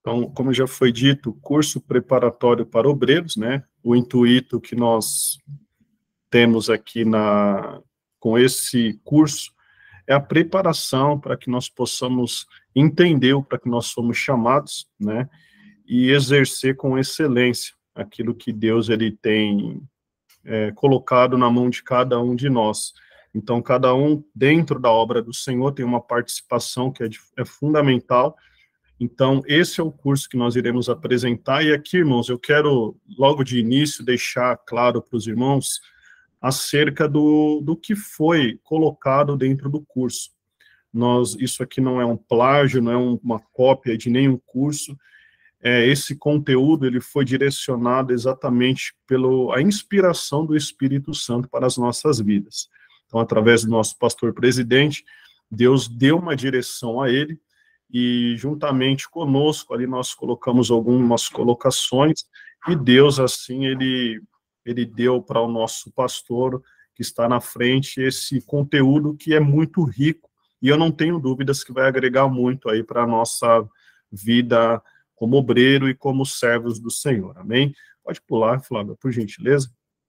Então, como já foi dito, curso preparatório para obreiros, né? O intuito que nós temos aqui com esse curso é a preparação para que nós possamos entender para que nós somos chamados, né? E exercer com excelência aquilo que Deus ele tem colocado na mão de cada um de nós. Então, cada um dentro da obra do Senhor tem uma participação que é fundamental. Então, esse é o curso que nós iremos apresentar. E aqui, irmãos, eu quero, logo de início, deixar claro para os irmãos acerca do que foi colocado dentro do curso. Isso aqui não é um plágio, não é uma cópia de nenhum curso. Esse conteúdo ele foi direcionado exatamente pela inspiração do Espírito Santo para as nossas vidas. Então, através do nosso pastor presidente, Deus deu uma direção a ele, e juntamente conosco, ali nós colocamos algumas colocações, e Deus, assim, ele deu para o nosso pastor, que está na frente, esse conteúdo que é muito rico, e eu não tenho dúvidas que vai agregar muito aí para a nossa vida como obreiro e como servos do Senhor, amém? Pode pular, Flávia, por gentileza.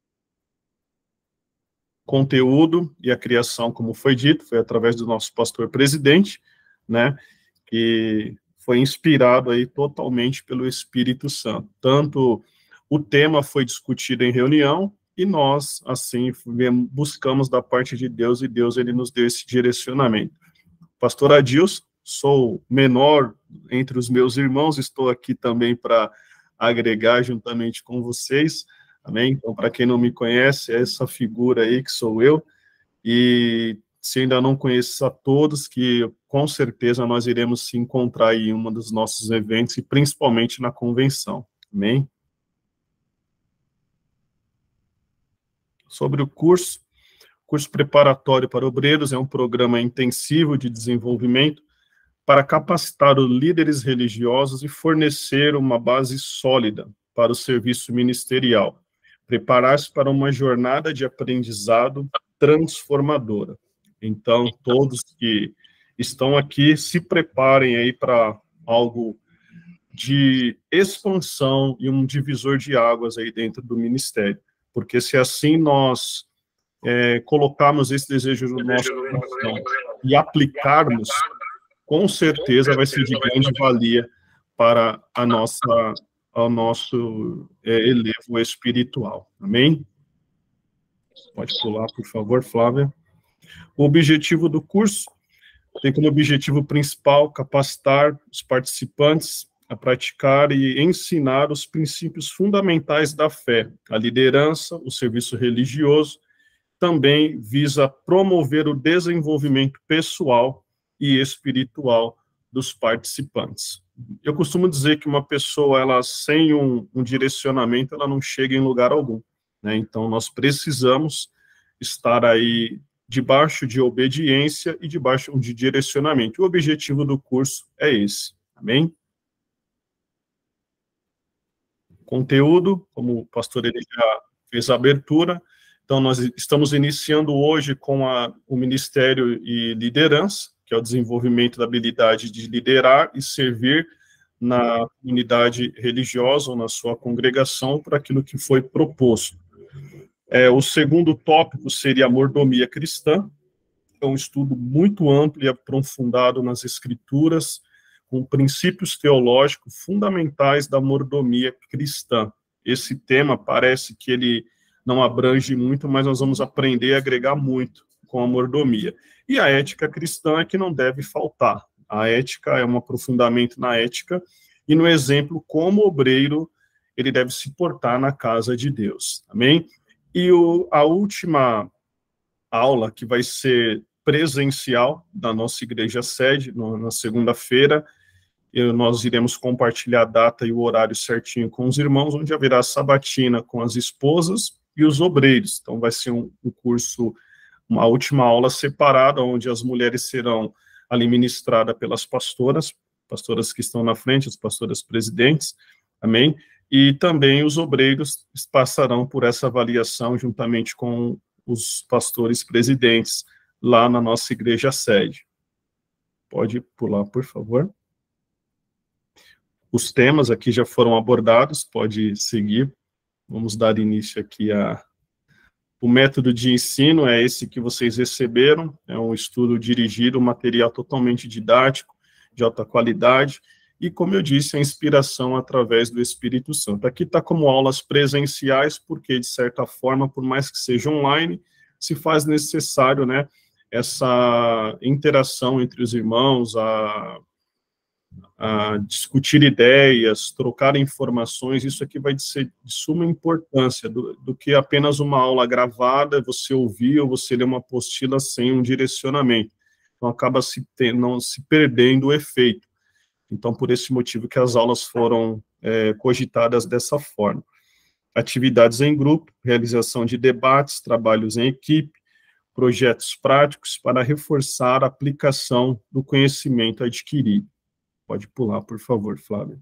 Conteúdo e a criação, como foi dito, foi através do nosso pastor presidente, né, que foi inspirado aí totalmente pelo Espírito Santo. Tanto o tema foi discutido em reunião, e nós, assim, buscamos da parte de Deus, e Deus, ele nos deu esse direcionamento. Pastor Adilson, sou menor entre os meus irmãos, estou aqui também para agregar juntamente com vocês, amém? Então, para quem não me conhece, é essa figura aí que sou eu, e se ainda não conheço a todos, que com certeza nós iremos se encontrar em um dos nossos eventos, e principalmente na convenção, amém? Sobre o curso preparatório para obreiros é um programa intensivo de desenvolvimento para capacitar os líderes religiosos e fornecer uma base sólida para o serviço ministerial, preparar-se para uma jornada de aprendizado transformadora. Então, todos que estão aqui, se preparem aí para algo de expansão e um divisor de águas aí dentro do ministério, porque se assim nós colocarmos esse desejo no nosso coração e aplicarmos, com certeza vai ser de grande valia para ao nosso elevo espiritual. Amém? Pode pular, por favor, Flávia. O objetivo do curso tem como objetivo principal capacitar os participantes a praticar e ensinar os princípios fundamentais da fé, a liderança, o serviço religioso. Também visa promover o desenvolvimento pessoal e espiritual dos participantes. Eu costumo dizer que uma pessoa, ela sem um direcionamento, ela não chega em lugar algum, né? Então, nós precisamos estar aí debaixo de obediência e debaixo de direcionamento. O objetivo do curso é esse, amém? Conteúdo, como o pastor ele já fez a abertura. Então, nós estamos iniciando hoje com o Ministério e Liderança, que é o desenvolvimento da habilidade de liderar e servir na comunidade religiosa ou na sua congregação para aquilo que foi proposto. O segundo tópico seria a mordomia cristã, é um estudo muito amplo e aprofundado nas Escrituras, com princípios teológicos fundamentais da mordomia cristã. Esse tema parece que ele não abrange muito, mas nós vamos aprender a agregar muito com a mordomia. E a ética cristã é que não deve faltar. A ética é um aprofundamento na ética e no exemplo como obreiro ele deve se portar na casa de Deus. Amém? E a última aula, que vai ser presencial da nossa igreja sede, na segunda-feira, nós iremos compartilhar a data e o horário certinho com os irmãos, onde haverá sabatina com as esposas e os obreiros. Então, vai ser um curso, uma última aula separada, onde as mulheres serão ali ministradas pelas pastoras que estão na frente, as pastoras presidentes, amém? E também os obreiros passarão por essa avaliação juntamente com os pastores presidentes lá na nossa igreja sede. Pode pular, por favor. Os temas aqui já foram abordados, pode seguir. Vamos dar início aqui o método de ensino é esse que vocês receberam, é um estudo dirigido, um material totalmente didático, de alta qualidade, e, como eu disse, a inspiração através do Espírito Santo. Aqui está como aulas presenciais, porque, de certa forma, por mais que seja online, se faz necessário, né, essa interação entre os irmãos, a discutir ideias, trocar informações. Isso aqui vai ser de suma importância, do que apenas uma aula gravada, você ouvir ou você ler uma apostila sem um direcionamento. Então, acaba não se perdendo o efeito. Então, por esse motivo que as aulas foram cogitadas dessa forma. Atividades em grupo, realização de debates, trabalhos em equipe, projetos práticos para reforçar a aplicação do conhecimento adquirido. Pode pular, por favor, Flávio.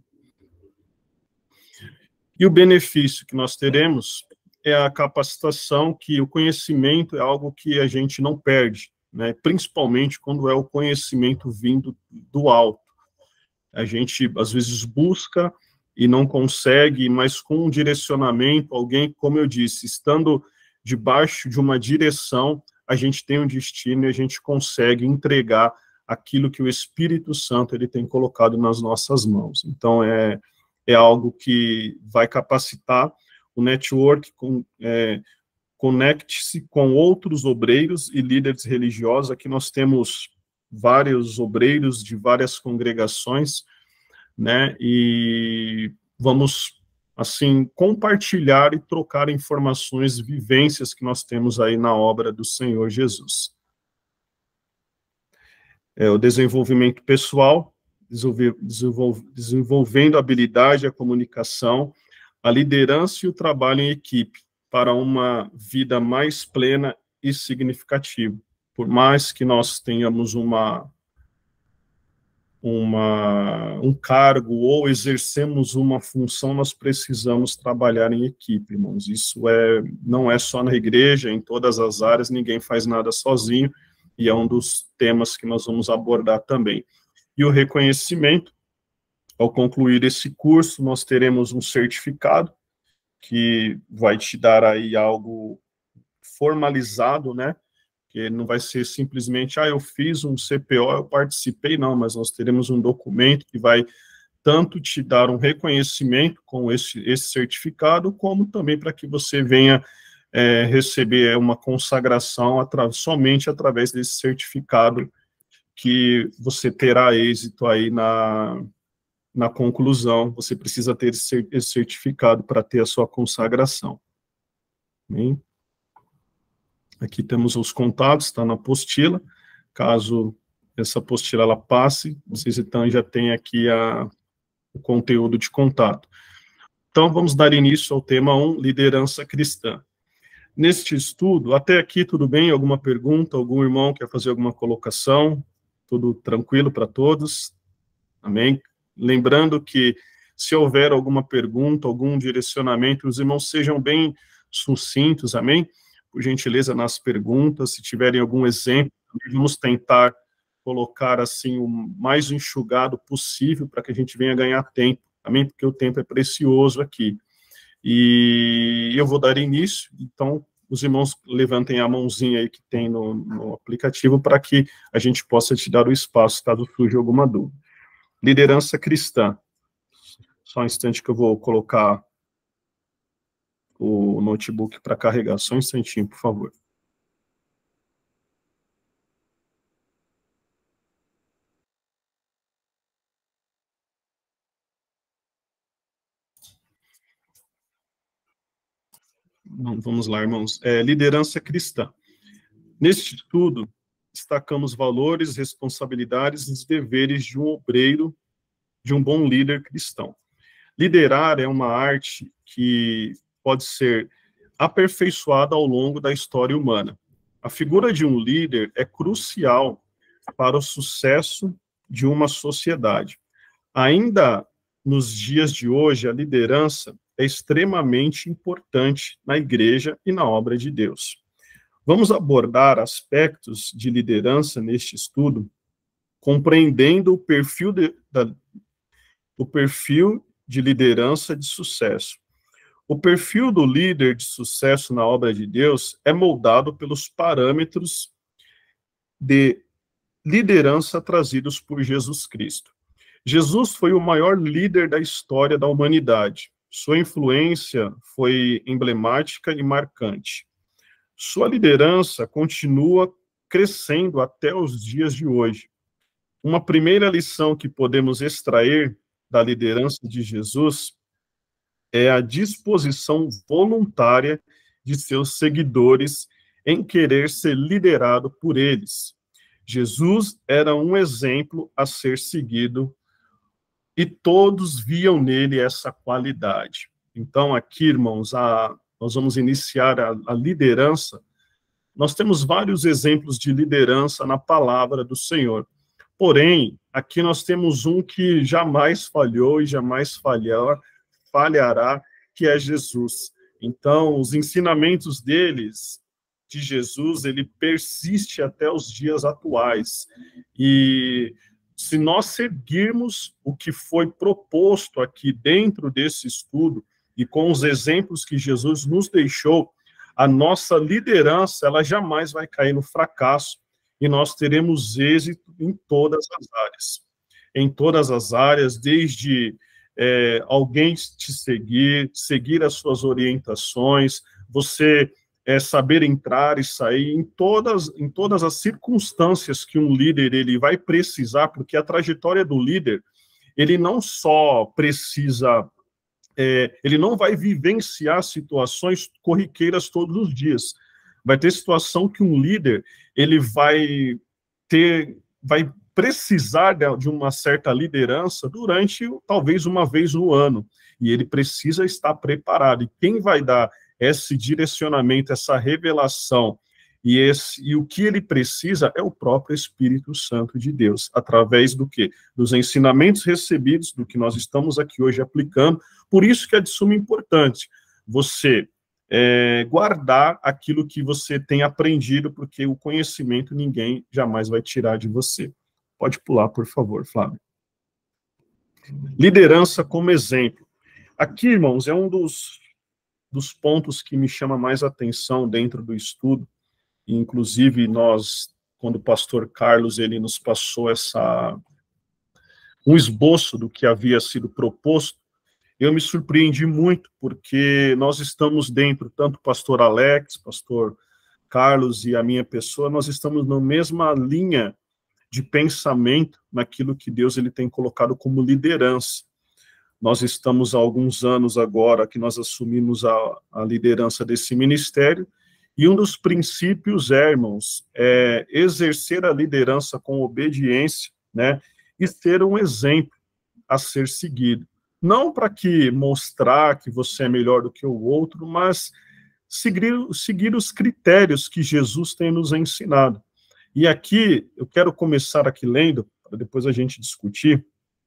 E o benefício que nós teremos é a capacitação, que o conhecimento é algo que a gente não perde, né? Principalmente quando é o conhecimento vindo do alto. A gente, às vezes, busca e não consegue, mas com um direcionamento, alguém, como eu disse, estando debaixo de uma direção, a gente tem um destino e a gente consegue entregar aquilo que o Espírito Santo ele tem colocado nas nossas mãos. Então, é algo que vai capacitar o network, conecte-se com outros obreiros e líderes religiosos. Aqui nós temos vários obreiros de várias congregações, né, e vamos, assim, compartilhar e trocar informações, vivências que nós temos aí na obra do Senhor Jesus. O desenvolvimento pessoal, desenvolvendo a habilidade, a comunicação, a liderança e o trabalho em equipe para uma vida mais plena e significativa. Por mais que nós tenhamos um cargo ou exercemos uma função, nós precisamos trabalhar em equipe, irmãos. Isso não é só na igreja, em todas as áreas, ninguém faz nada sozinho, e é um dos temas que nós vamos abordar também. E o reconhecimento, ao concluir esse curso, nós teremos um certificado, que vai te dar aí algo formalizado, né, que não vai ser simplesmente, eu fiz um CPO, eu participei, não, mas nós teremos um documento que vai tanto te dar um reconhecimento com esse certificado, como também para que você venha receber uma consagração somente através desse certificado, que você terá êxito aí na conclusão. Você precisa ter esse certificado para ter a sua consagração. Bem, aqui temos os contatos, está na apostila. Caso essa apostila ela passe, vocês então já têm aqui o conteúdo de contato. Então, vamos dar início ao tema 1, liderança cristã. Neste estudo, até aqui tudo bem? Alguma pergunta? Algum irmão quer fazer alguma colocação? Tudo tranquilo para todos? Amém? Lembrando que, se houver alguma pergunta, algum direcionamento, os irmãos sejam bem sucintos, amém? Por gentileza, nas perguntas, se tiverem algum exemplo, vamos tentar colocar, assim, o mais enxugado possível, para que a gente venha ganhar tempo, amém? Porque o tempo é precioso aqui. E eu vou dar início, então, os irmãos levantem a mãozinha aí que tem no aplicativo, para que a gente possa te dar o espaço, caso surja alguma dúvida. Liderança cristã. Só um instante que eu vou colocar o notebook para carregar. Só um instantinho, por favor. Vamos lá, irmãos. Liderança cristã. Neste estudo, destacamos valores, responsabilidades e deveres de um obreiro, de um bom líder cristão. Liderar é uma arte que pode ser aperfeiçoada ao longo da história humana. A figura de um líder é crucial para o sucesso de uma sociedade. Ainda nos dias de hoje, a liderança é extremamente importante na igreja e na obra de Deus. Vamos abordar aspectos de liderança neste estudo, compreendendo o perfil o perfil de liderança de sucesso. O perfil do líder de sucesso na obra de Deus é moldado pelos parâmetros de liderança trazidos por Jesus Cristo. Jesus foi o maior líder da história da humanidade. Sua influência foi emblemática e marcante. Sua liderança continua crescendo até os dias de hoje. Uma primeira lição que podemos extrair da liderança de Jesus é a disposição voluntária de seus seguidores em querer ser liderado por eles. Jesus era um exemplo a ser seguido e todos viam nele essa qualidade. Então, aqui, irmãos, nós vamos iniciar a liderança. Nós temos vários exemplos de liderança na palavra do Senhor. Porém, aqui nós temos um que jamais falhou e jamais falhará, que é Jesus. Então, os ensinamentos de Jesus, ele persiste até os dias atuais. E se nós seguirmos o que foi proposto aqui dentro desse estudo e com os exemplos que Jesus nos deixou, a nossa liderança, ela jamais vai cair no fracasso e nós teremos êxito em todas as áreas. Em todas as áreas, desde alguém te seguir as suas orientações, você saber entrar e sair em todas as circunstâncias que um líder ele vai precisar, porque a trajetória do líder, ele não só precisa, ele não vai vivenciar situações corriqueiras todos os dias. Vai ter situação que um líder, ele vai precisar de uma certa liderança durante, talvez, uma vez no ano, e ele precisa estar preparado. E quem vai dar esse direcionamento, essa revelação, e o que ele precisa é o próprio Espírito Santo de Deus, através do quê? Dos ensinamentos recebidos, do que nós estamos aqui hoje aplicando. Por isso que é de suma importância você guardar aquilo que você tem aprendido, porque o conhecimento ninguém jamais vai tirar de você. Pode pular, por favor, Flávio. Liderança como exemplo. Aqui, irmãos, é um dos pontos que me chama mais atenção dentro do estudo, e, inclusive, quando o pastor Carlos, ele nos passou um esboço do que havia sido proposto, eu me surpreendi muito, porque nós estamos dentro, tanto o pastor Alex, pastor Carlos e a minha pessoa, nós estamos na mesma linha de pensamento naquilo que Deus ele tem colocado como liderança. Nós estamos há alguns anos agora que nós assumimos a liderança desse ministério, e um dos princípios, irmãos, é exercer a liderança com obediência, né, e ser um exemplo a ser seguido. Não para mostrar que você é melhor do que o outro, mas seguir os critérios que Jesus tem nos ensinado. E aqui, eu quero começar aqui lendo, para depois a gente discutir,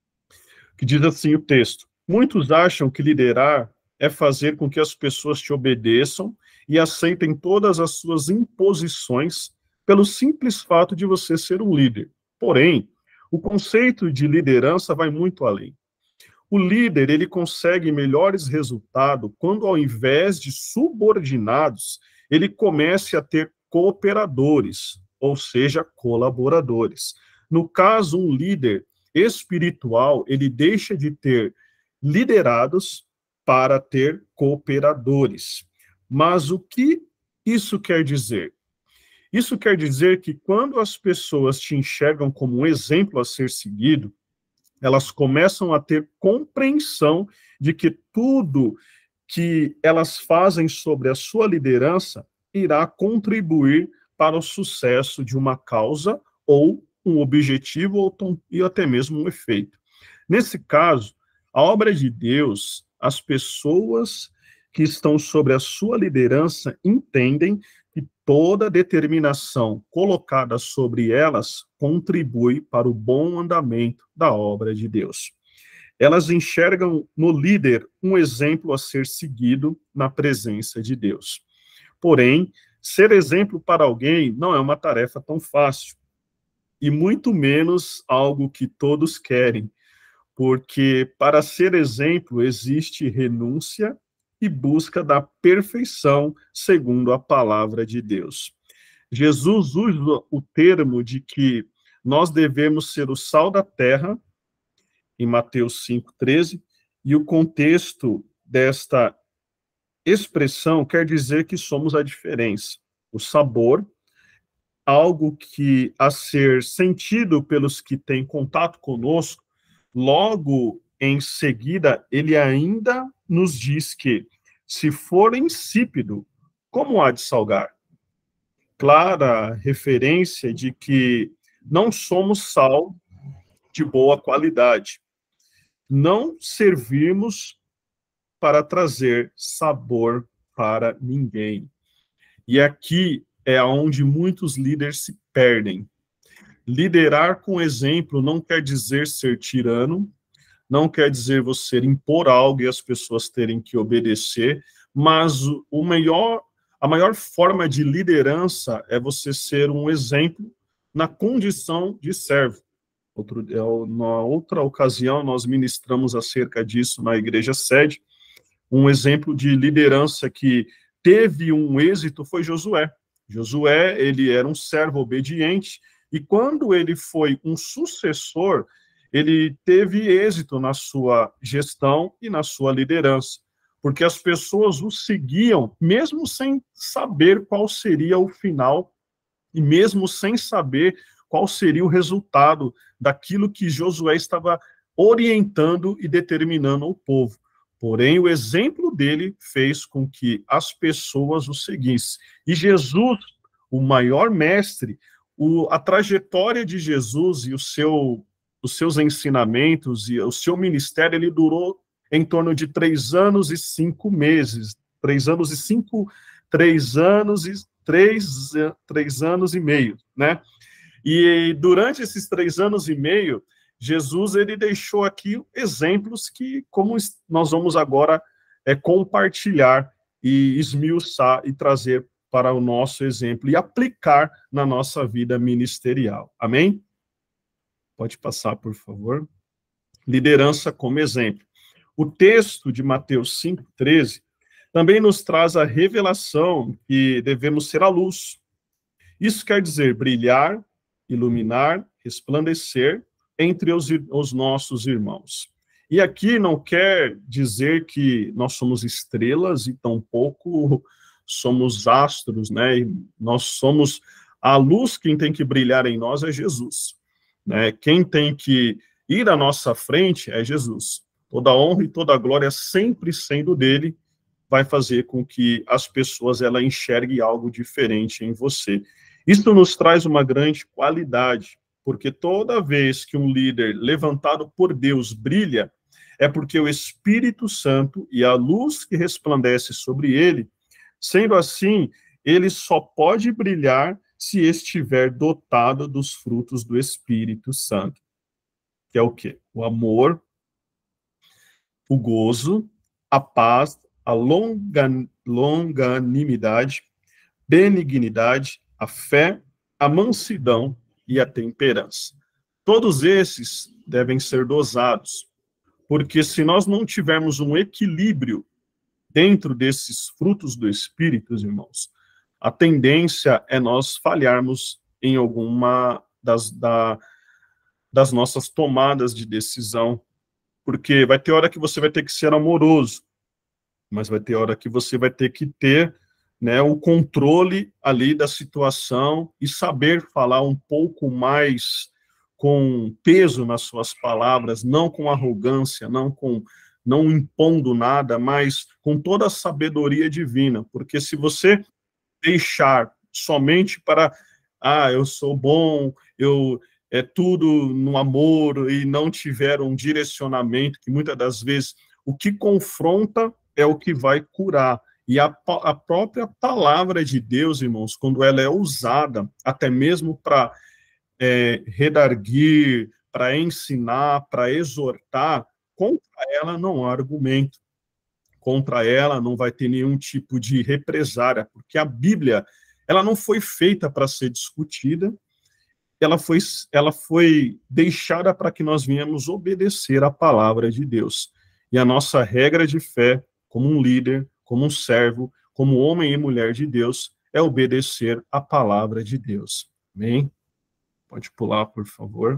que diz assim o texto: muitos acham que liderar é fazer com que as pessoas te obedeçam e aceitem todas as suas imposições pelo simples fato de você ser um líder. Porém, o conceito de liderança vai muito além. O líder, ele consegue melhores resultados quando, ao invés de subordinados, ele comece a ter cooperadores, ou seja, colaboradores. No caso, um líder espiritual, ele deixa de ter liderados para ter cooperadores. Mas o que isso quer dizer? Isso quer dizer que quando as pessoas te enxergam como um exemplo a ser seguido, elas começam a ter compreensão de que tudo que elas fazem sobre a sua liderança irá contribuir para o sucesso de uma causa ou um objetivo e até mesmo um efeito. Nesse caso, a obra de Deus, as pessoas que estão sobre a sua liderança entendem que toda determinação colocada sobre elas contribui para o bom andamento da obra de Deus. Elas enxergam no líder um exemplo a ser seguido na presença de Deus. Porém, ser exemplo para alguém não é uma tarefa tão fácil, e muito menos algo que todos querem, porque para ser exemplo existe renúncia e busca da perfeição segundo a palavra de Deus. Jesus usa o termo de que nós devemos ser o sal da terra, em Mateus 5,13, e o contexto desta expressão quer dizer que somos a diferença. O sabor, algo que a ser sentido pelos que têm contato conosco, logo em seguida, ele ainda nos diz que, se for insípido, como há de salgar? Clara referência de que não somos sal de boa qualidade. Não servimos para trazer sabor para ninguém. E aqui é onde muitos líderes se perdem. Liderar com exemplo não quer dizer ser tirano, não quer dizer você impor algo e as pessoas terem que obedecer, mas a maior forma de liderança é você ser um exemplo na condição de servo. Na outra ocasião, nós ministramos acerca disso na igreja sede. Um exemplo de liderança que teve um êxito foi Josué. Josué, ele era um servo obediente, e quando ele foi um sucessor, ele teve êxito na sua gestão e na sua liderança, porque as pessoas o seguiam, mesmo sem saber qual seria o final, e mesmo sem saber qual seria o resultado daquilo que Josué estava orientando e determinando ao povo. Porém, o exemplo dele fez com que as pessoas o seguissem. E Jesus, o maior mestre, a trajetória de Jesus e os seus ensinamentos e o seu ministério, ele durou em torno de 3 anos e 5 meses. 3 anos e meio, né? E durante esses 3 anos e meio, Jesus, ele deixou aqui exemplos que, como nós vamos agora compartilhar e esmiuçar e trazer para o nosso exemplo e aplicar na nossa vida ministerial. Amém? Pode passar, por favor. Liderança como exemplo. O texto de Mateus 5,13 também nos traz a revelação que devemos ser a luz. Isso quer dizer brilhar, iluminar, resplandecer entre os nossos irmãos. E aqui não quer dizer que nós somos estrelas e tampouco somos astros, né? Nós somos a luz. Quem tem que brilhar em nós é Jesus, né? Quem tem que ir à nossa frente é Jesus. Toda honra e toda glória sempre sendo dele, vai fazer com que as pessoas enxerguem algo diferente em você. Isso nos traz uma grande qualidade, porque toda vez que um líder levantado por Deus brilha, é porque o Espírito Santo e a luz que resplandece sobre ele, sendo assim, ele só pode brilhar se estiver dotado dos frutos do Espírito Santo. Que é o quê? O amor, o gozo, a paz, a longanimidade, benignidade, a fé, a mansidão e a temperança. Todos esses devem ser dosados, porque se nós não tivermos um equilíbrio dentro desses frutos do Espírito, irmãos, a tendência é nós falharmos em alguma das nossas tomadas de decisão, porque vai ter hora que você vai ter que ser amoroso, mas vai ter hora que você vai ter que ter, né, o controle ali da situação e saber falar um pouco mais com peso nas suas palavras, não com arrogância, não impondo nada, mas com toda a sabedoria divina, porque se você deixar somente para, eu sou bom, é tudo no amor, e não tiver um direcionamento, que muitas das vezes o que confronta é o que vai curar. E a própria palavra de Deus, irmãos, quando ela é usada, até mesmo para redarguir, para ensinar, para exortar, contra ela não há argumento. Contra ela não vai ter nenhum tipo de represária, porque a Bíblia, ela não foi feita para ser discutida, ela foi deixada para que nós venhamos obedecer a palavra de Deus. E a nossa regra de fé, como um líder, como um servo, como homem e mulher de Deus, é obedecer a palavra de Deus. Amém? Pode pular, por favor.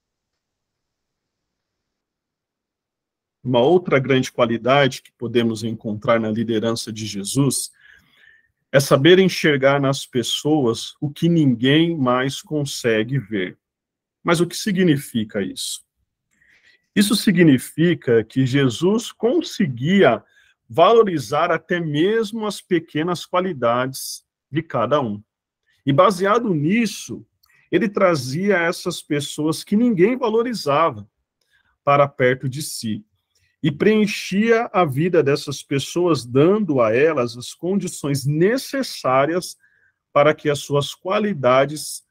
Uma outra grande qualidade que podemos encontrar na liderança de Jesus é saber enxergar nas pessoas o que ninguém mais consegue ver. Mas o que significa isso? Isso significa que Jesus conseguia valorizar até mesmo as pequenas qualidades de cada um. E baseado nisso, ele trazia essas pessoas que ninguém valorizava para perto de si e preenchia a vida dessas pessoas, dando a elas as condições necessárias para que as suas qualidades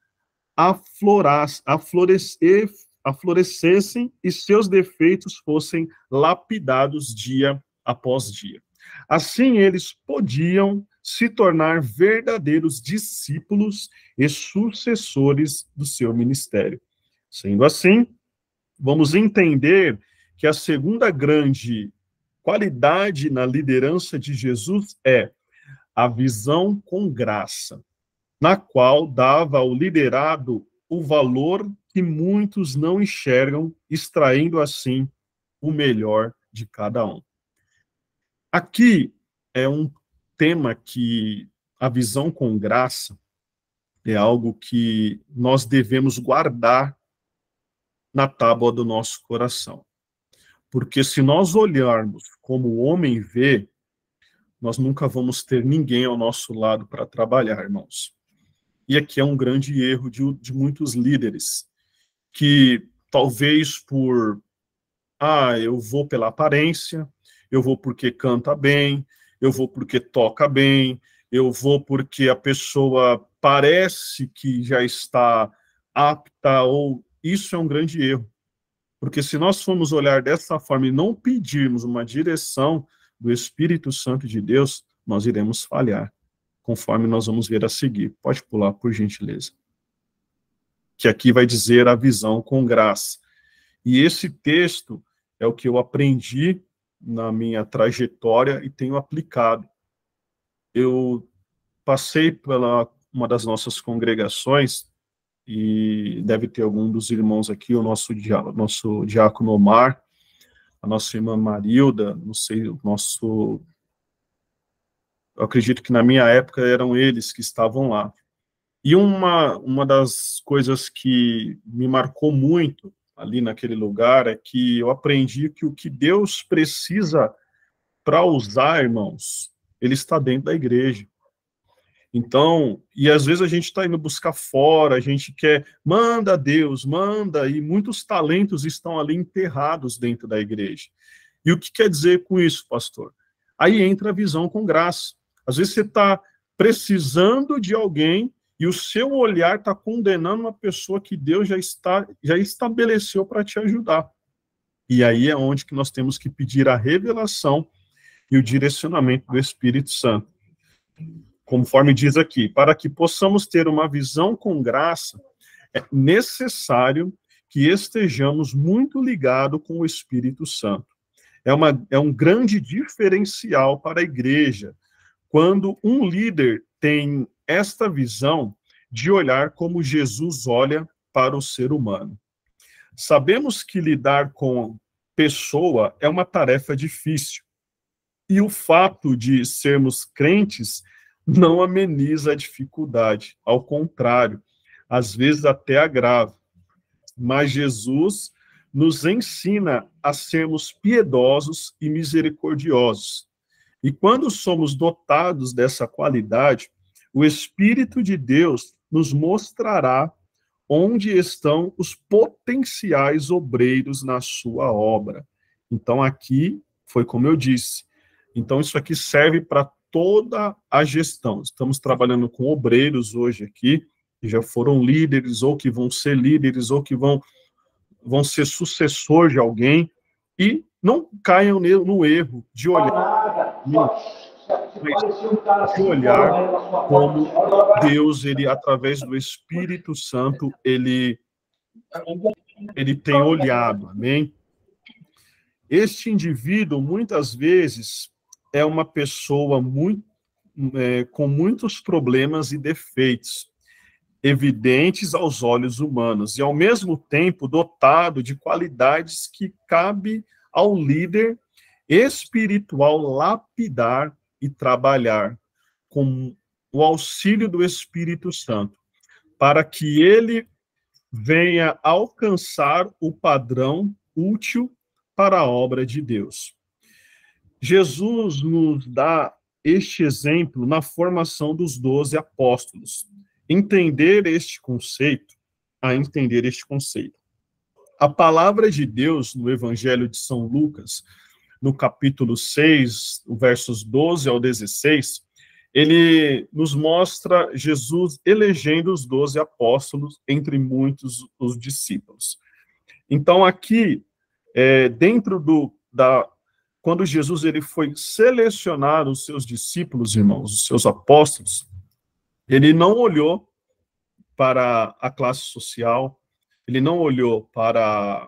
aflorescessem e seus defeitos fossem lapidados dia após dia. Assim, eles podiam se tornar verdadeiros discípulos e sucessores do seu ministério. Sendo assim, vamos entender que a segunda grande qualidade na liderança de Jesus é a visão com graça, na qual dava ao liderado o valor que muitos não enxergam, extraindo assim o melhor de cada um. Aqui é um tema que a visão com graça é algo que nós devemos guardar na tábua do nosso coração. Porque se nós olharmos como o homem vê, nós nunca vamos ter ninguém ao nosso lado para trabalhar, irmãos. E aqui é um grande erro de muitos líderes, que talvez eu vou pela aparência, eu vou porque canta bem, eu vou porque toca bem, eu vou porque a pessoa parece que já está apta, ou isso é um grande erro. Porque se nós formos olhar dessa forma e não pedirmos uma direção do Espírito Santo de Deus, nós iremos falhar, conforme nós vamos ver a seguir. Pode pular, por gentileza. Que aqui vai dizer a visão com graça. E esse texto é o que eu aprendi na minha trajetória e tenho aplicado. Eu passei pela uma das nossas congregações, e deve ter algum dos irmãos aqui, o nosso diácono Omar, a nossa irmã Marilda, não sei, eu acredito que na minha época eram eles que estavam lá. E uma das coisas que me marcou muito ali naquele lugar é que eu aprendi que o que Deus precisa para usar, irmãos, ele está dentro da igreja. Então, e às vezes a gente está indo buscar fora, a gente quer, manda Deus, manda, e muitos talentos estão ali enterrados dentro da igreja. E o que quer dizer com isso, pastor? Aí entra a visão com graça. Às vezes você está precisando de alguém e o seu olhar está condenando uma pessoa que Deus já estabeleceu para te ajudar. E aí é onde que nós temos que pedir a revelação e o direcionamento do Espírito Santo. Conforme diz aqui, para que possamos ter uma visão com graça, é necessário que estejamos muito ligados com o Espírito Santo. É um grande diferencial para a igreja, quando um líder tem esta visão de olhar como Jesus olha para o ser humano. Sabemos que lidar com pessoa é uma tarefa difícil, e o fato de sermos crentes não ameniza a dificuldade, ao contrário, às vezes até agrava. Mas Jesus nos ensina a sermos piedosos e misericordiosos. E quando somos dotados dessa qualidade, o Espírito de Deus nos mostrará onde estão os potenciais obreiros na sua obra. Então, aqui foi como eu disse. Então, isso aqui serve para toda a gestão. Estamos trabalhando com obreiros hoje aqui, que já foram líderes, ou que vão ser líderes, ou que vão ser sucessor de alguém, e não caiam no erro de olhar. mas de olhar como Deus, ele, através do Espírito Santo, ele tem olhado, amém? Este indivíduo, muitas vezes, é uma pessoa com muitos problemas e defeitos, evidentes aos olhos humanos, e, ao mesmo tempo, dotado de qualidades que cabe ao líder espiritual lapidar e trabalhar com o auxílio do Espírito Santo, para que ele venha alcançar o padrão útil para a obra de Deus. Jesus nos dá este exemplo na formação dos 12 apóstolos. Entender este conceito. A palavra de Deus no Evangelho de São Lucas, no capítulo 6, versos 12 ao 16, ele nos mostra Jesus elegendo os 12 apóstolos, entre muitos os discípulos. Então, aqui, quando Jesus ele foi selecionar os seus discípulos, irmãos, os seus apóstolos, ele não olhou para a classe social, ele não olhou para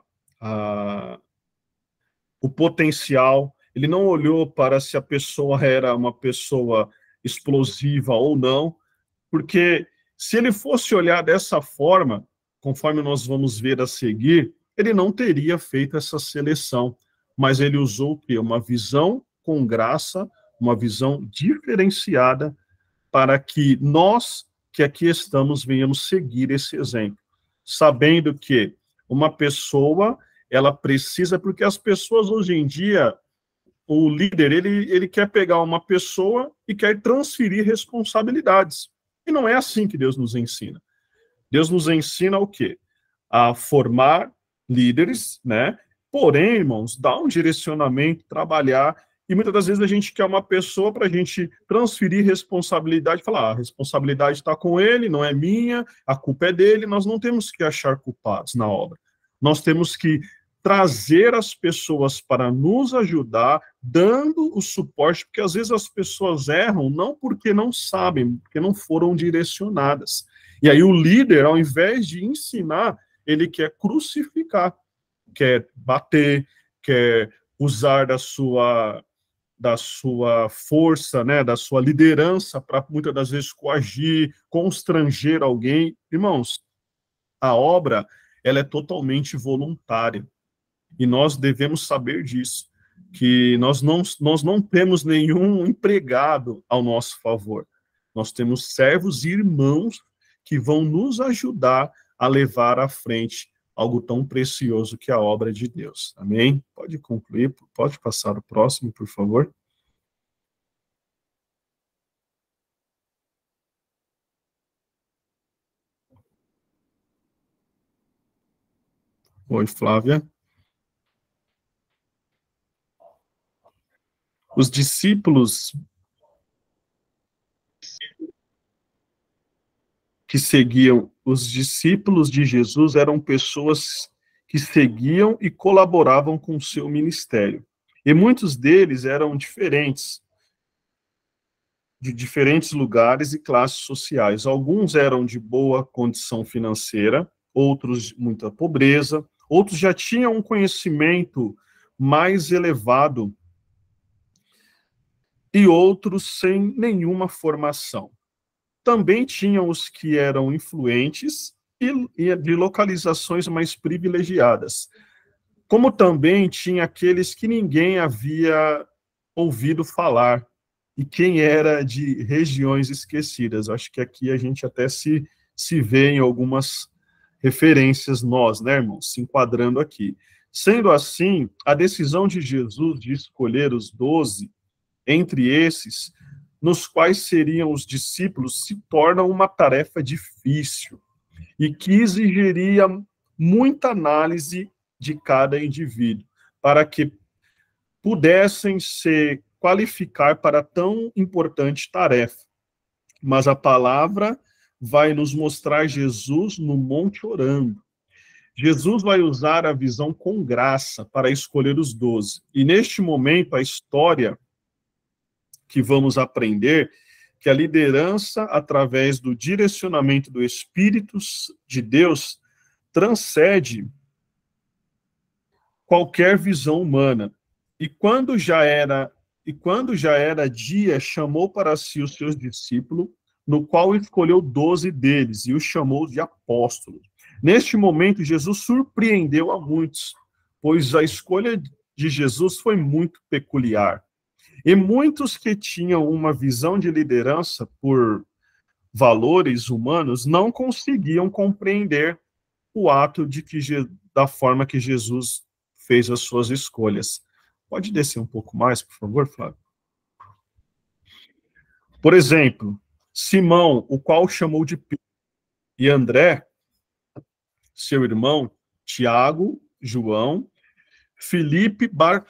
o potencial, ele não olhou para se a pessoa era uma pessoa explosiva ou não, porque se ele fosse olhar dessa forma, conforme nós vamos ver a seguir, ele não teria feito essa seleção, mas ele usou o quê? Uma visão com graça, uma visão diferenciada, para que nós, que aqui estamos, venhamos seguir esse exemplo, sabendo que uma pessoa, ela precisa, porque as pessoas hoje em dia, o líder, ele quer pegar uma pessoa e quer transferir responsabilidades. E não é assim que Deus nos ensina. Deus nos ensina o quê? A formar líderes, né? Porém, irmãos, dar um direcionamento, trabalhar, e muitas das vezes a gente quer uma pessoa para a gente transferir responsabilidade, falar, a responsabilidade está com ele, não é minha, a culpa é dele, nós não temos que achar culpados na obra. Nós temos que trazer as pessoas para nos ajudar, dando o suporte, porque às vezes as pessoas erram não porque não sabem, porque não foram direcionadas. E aí o líder, ao invés de ensinar, ele quer crucificar, quer bater, quer usar da sua força, né, da sua liderança para muitas das vezes coagir, constranger alguém. Irmãos, a obra, ela é totalmente voluntária. E nós devemos saber disso, que nós não temos nenhum empregado ao nosso favor. Nós temos servos e irmãos que vão nos ajudar a levar à frente algo tão precioso que é a obra de Deus. Amém? Pode concluir, pode passar o próximo, por favor. Oi, Flávia. Os discípulos os discípulos de Jesus eram pessoas que seguiam e colaboravam com o seu ministério. E muitos deles eram diferentes, de diferentes lugares e classes sociais. Alguns eram de boa condição financeira, outros de muita pobreza, outros já tinham um conhecimento mais elevado e outros sem nenhuma formação. Também tinham os que eram influentes e de localizações mais privilegiadas. Como também tinha aqueles que ninguém havia ouvido falar, e quem era de regiões esquecidas. Acho que aqui a gente até se vê em algumas referências nós, né, irmãos, se enquadrando aqui. Sendo assim, a decisão de Jesus de escolher os 12, entre esses, nos quais seriam os discípulos, se torna uma tarefa difícil e que exigiria muita análise de cada indivíduo, para que pudessem se qualificar para tão importante tarefa. Mas a palavra vai nos mostrar Jesus no monte orando. Jesus vai usar a visão com graça para escolher os 12. E neste momento, a história que vamos aprender que a liderança, através do direcionamento do Espírito de Deus, transcende qualquer visão humana. E quando já era dia, chamou para si os seus discípulos, no qual escolheu 12 deles e os chamou de apóstolos. Neste momento, Jesus surpreendeu a muitos, pois a escolha de Jesus foi muito peculiar. E muitos que tinham uma visão de liderança por valores humanos não conseguiam compreender o ato da forma que Jesus fez as suas escolhas. Pode descer um pouco mais, por favor, Flávio? Por exemplo, Simão, o qual chamou de Pedro, e André, seu irmão, Tiago, João, Filipe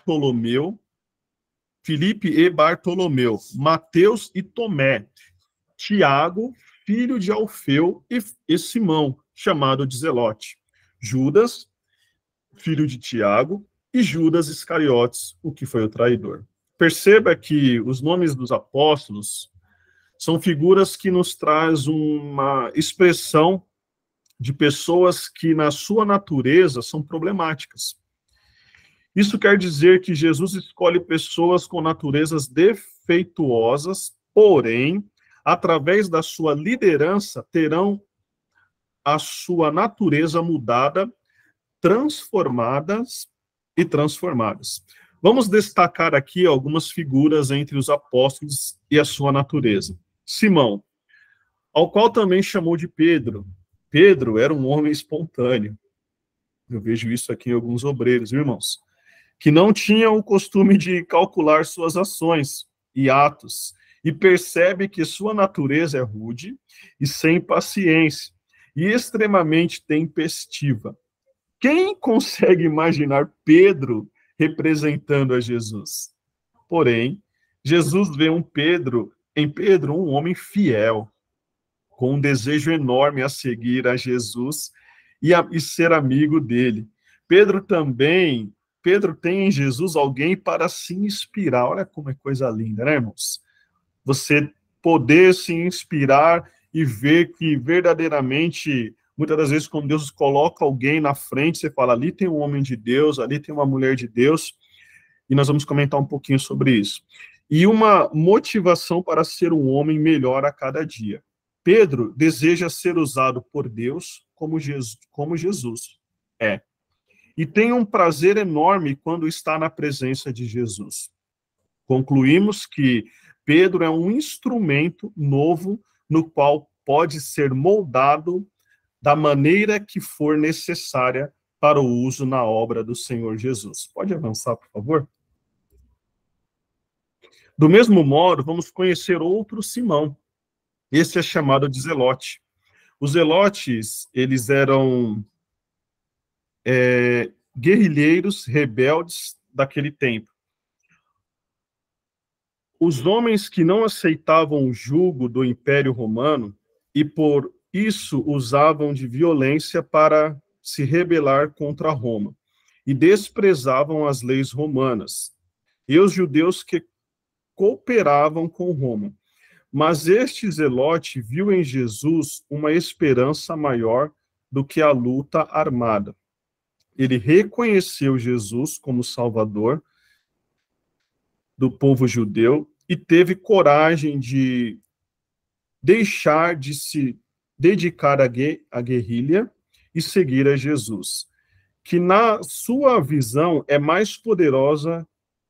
e Bartolomeu, Mateus e Tomé, Tiago, filho de Alfeu, e Simão, chamado de Zelote, Judas, filho de Tiago, e Judas Iscariotes, o que foi o traidor. Perceba que os nomes dos apóstolos são figuras que nos traz uma expressão de pessoas que, na sua natureza, são problemáticas. Isso quer dizer que Jesus escolhe pessoas com naturezas defeituosas, porém, através da sua liderança, terão a sua natureza mudada, transformadas. Vamos destacar aqui algumas figuras entre os apóstolos e a sua natureza. Simão, ao qual também chamou de Pedro. Pedro era um homem espontâneo. Eu vejo isso aqui em alguns obreiros, irmãos, que não tinham o costume de calcular suas ações e atos, e percebe que sua natureza é rude e sem paciência, e extremamente tempestiva. Quem consegue imaginar Pedro representando a Jesus? Porém, Jesus vê em Pedro um homem fiel, com um desejo enorme a seguir a Jesus e ser amigo dele. Pedro tem em Jesus alguém para se inspirar. Olha como é coisa linda, né, irmãos? Você poder se inspirar e ver que verdadeiramente, muitas das vezes, quando Deus coloca alguém na frente, você fala, ali tem um homem de Deus, ali tem uma mulher de Deus, e nós vamos comentar um pouquinho sobre isso. E uma motivação para ser um homem melhor a cada dia. Pedro deseja ser usado por Deus como Jesus é. E tem um prazer enorme quando está na presença de Jesus. Concluímos que Pedro é um instrumento novo no qual pode ser moldado da maneira que for necessária para o uso na obra do Senhor Jesus. Pode avançar, por favor? Do mesmo modo, vamos conhecer outro Simão. Esse é chamado de Zelote. Os zelotes, eles eram guerrilheiros, rebeldes daquele tempo. Os homens que não aceitavam o jugo do Império Romano e por isso usavam de violência para se rebelar contra Roma e desprezavam as leis romanas e os judeus que cooperavam com Roma. Mas este zelote viu em Jesus uma esperança maior do que a luta armada. Ele reconheceu Jesus como Salvador do povo judeu e teve coragem de deixar de se dedicar à guerrilha e seguir a Jesus, que na sua visão é mais poderoso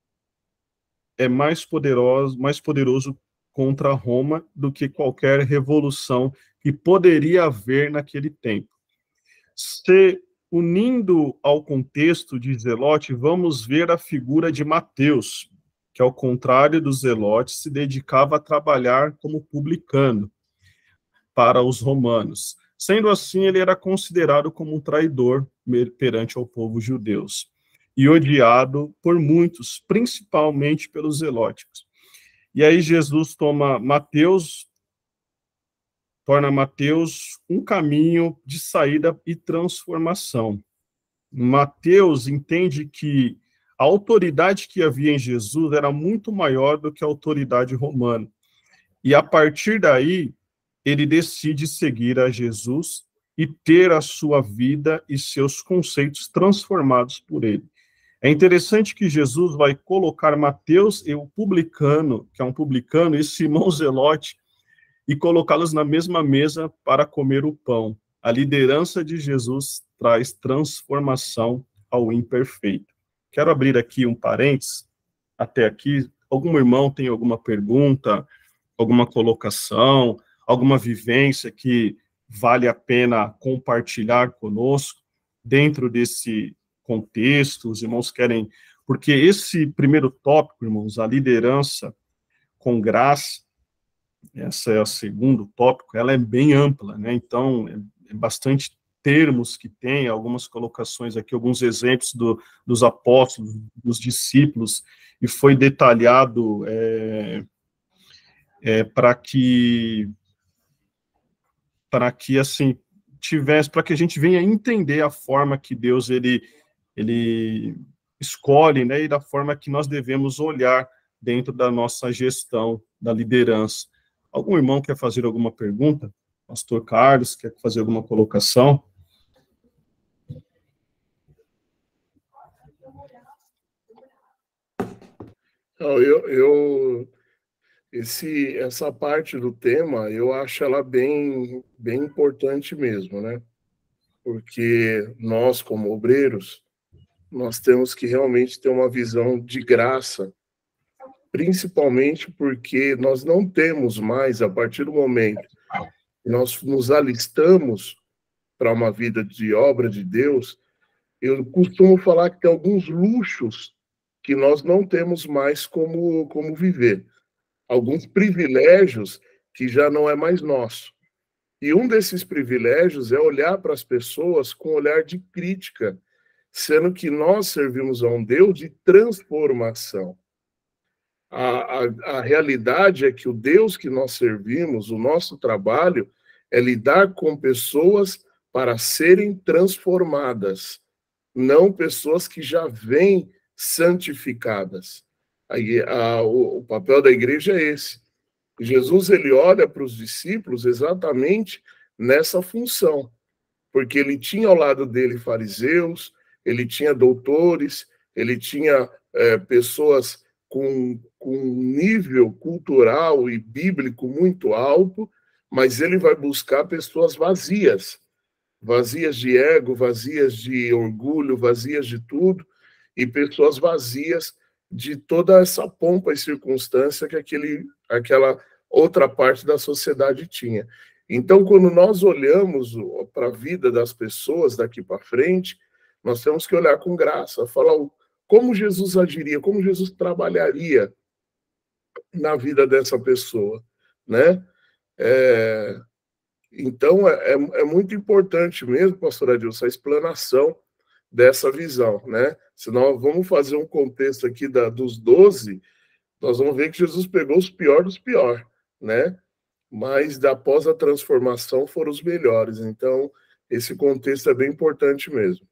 contra Roma do que qualquer revolução que poderia haver naquele tempo. Se unindo ao contexto de Zelote, vamos ver a figura de Mateus, que, ao contrário dos zelotes, se dedicava a trabalhar como publicano para os romanos. Sendo assim, ele era considerado como um traidor perante ao povo judeu e odiado por muitos, principalmente pelos zelóticos. E aí Jesus torna Mateus um caminho de saída e transformação. Mateus entende que a autoridade que havia em Jesus era muito maior do que a autoridade romana. E a partir daí, ele decide seguir a Jesus e ter a sua vida e seus conceitos transformados por ele. É interessante que Jesus vai colocar Mateus e o publicano, que é um publicano, e Simão Zelote, e colocá-los na mesma mesa para comer o pão. A liderança de Jesus traz transformação ao imperfeito. Quero abrir aqui um parênteses, até aqui. Algum irmão tem alguma pergunta, alguma colocação, alguma vivência que vale a pena compartilhar conosco dentro desse contexto? Os irmãos querem... Porque esse primeiro tópico, irmãos, a liderança com graça, esse é o segundo tópico, ela é bem ampla, né? Então, é bastante termos que tem, algumas colocações aqui, alguns exemplos dos apóstolos, dos discípulos, e foi detalhado para que assim para que a gente venha entender a forma que Deus ele escolhe, né, e da forma que nós devemos olhar dentro da nossa gestão, da liderança. Algum irmão quer fazer alguma pergunta? Pastor Carlos, quer fazer alguma colocação? Essa parte do tema, eu acho ela bem importante mesmo, né? Porque nós, como obreiros, nós temos que realmente ter uma visão de graça, principalmente porque nós não temos mais, a partir do momento que nós nos alistamos para uma vida de obra de Deus, eu costumo falar que tem alguns luxos que nós não temos mais como viver. Alguns privilégios que já não é mais nosso. E um desses privilégios é olhar para as pessoas com um olhar de crítica, sendo que nós servimos a um Deus de transformação. A realidade é que o Deus que nós servimos, o nosso trabalho, é lidar com pessoas para serem transformadas, não pessoas que já vêm santificadas. O papel da igreja é esse. Jesus ele olha para os discípulos exatamente nessa função, porque ele tinha ao lado dele fariseus, ele tinha doutores, ele tinha pessoas com um nível cultural e bíblico muito alto, mas ele vai buscar pessoas vazias de ego, vazias de orgulho, vazias de tudo, e pessoas vazias de toda essa pompa e circunstância que aquela outra parte da sociedade tinha. Então, quando nós olhamos para a vida das pessoas daqui para frente, nós temos que olhar com graça, falar como Jesus agiria, como Jesus trabalharia na vida dessa pessoa, né? Então, é muito importante mesmo, pastor Adilson, a explanação dessa visão, né? Se nós vamos fazer um contexto aqui dos 12, nós vamos ver que Jesus pegou os piores dos piores, né? Mas após a transformação foram os melhores. Então, esse contexto é bem importante mesmo.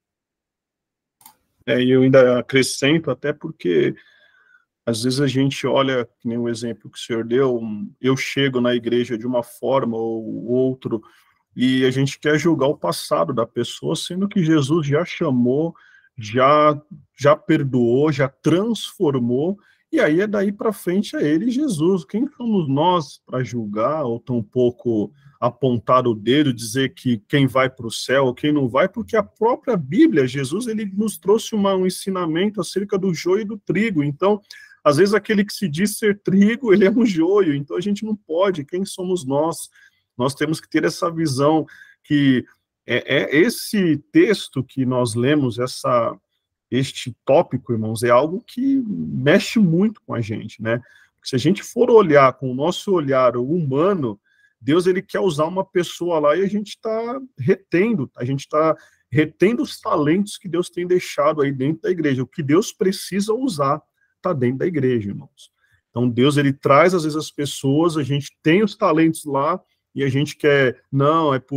E eu ainda acrescento, até porque às vezes a gente olha, que nem o exemplo que o senhor deu, eu chego na igreja de uma forma ou outro, e a gente quer julgar o passado da pessoa, sendo que Jesus já chamou, já perdoou, já transformou, e aí é daí para frente é ele, Jesus. Quem somos nós para julgar, ou tampouco apontar o dedo, dizer que quem vai para o céu ou quem não vai, porque a própria Bíblia, Jesus, ele nos trouxe um ensinamento acerca do joio e do trigo. Então, às vezes aquele que se diz ser trigo, ele é um joio, então a gente não pode. Quem somos nós? Nós temos que ter essa visão que esse texto que nós lemos, este tópico, irmãos, é algo que mexe muito com a gente, né? Porque se a gente for olhar com o nosso olhar humano, Deus ele quer usar uma pessoa lá e a gente está retendo os talentos que Deus tem deixado aí dentro da igreja. O que Deus precisa usar está dentro da igreja, irmãos. Então Deus ele traz às vezes as pessoas, a gente tem os talentos lá e a gente quer, não, é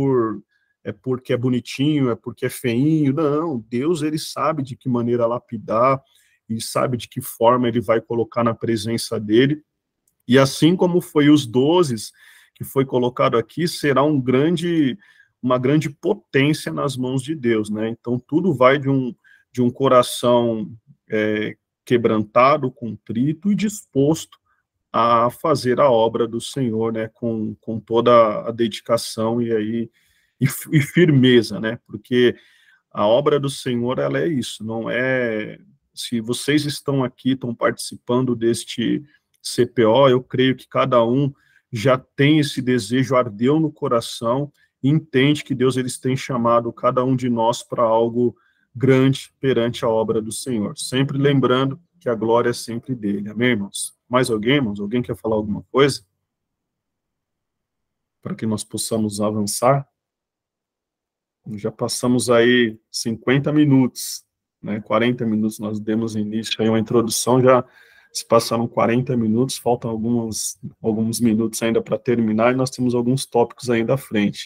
porque é bonitinho, é porque é feinho. Não, Deus ele sabe de que maneira lapidar. e sabe de que forma ele vai colocar na presença dele. E assim como foi os 12 que foi colocado aqui, será uma grande potência nas mãos de Deus, né? Então, tudo vai de um coração quebrantado, contrito e disposto a fazer a obra do Senhor, né? Com toda a dedicação e firmeza, né? Porque a obra do Senhor, ela é isso, não é... Se vocês estão aqui, estão participando deste CPO, eu creio que cada um já tem esse desejo, ardeu no coração, e entende que Deus eles tem chamado cada um de nós para algo grande perante a obra do Senhor. Sempre lembrando que a glória é sempre dele. Amém, irmãos? Mais alguém, irmãos? Alguém quer falar alguma coisa? Para que nós possamos avançar? Já passamos aí 50 minutos, né? 40 minutos nós demos início aí uma introdução, já se passaram 40 minutos, faltam alguns minutos ainda para terminar, e nós temos alguns tópicos ainda à frente.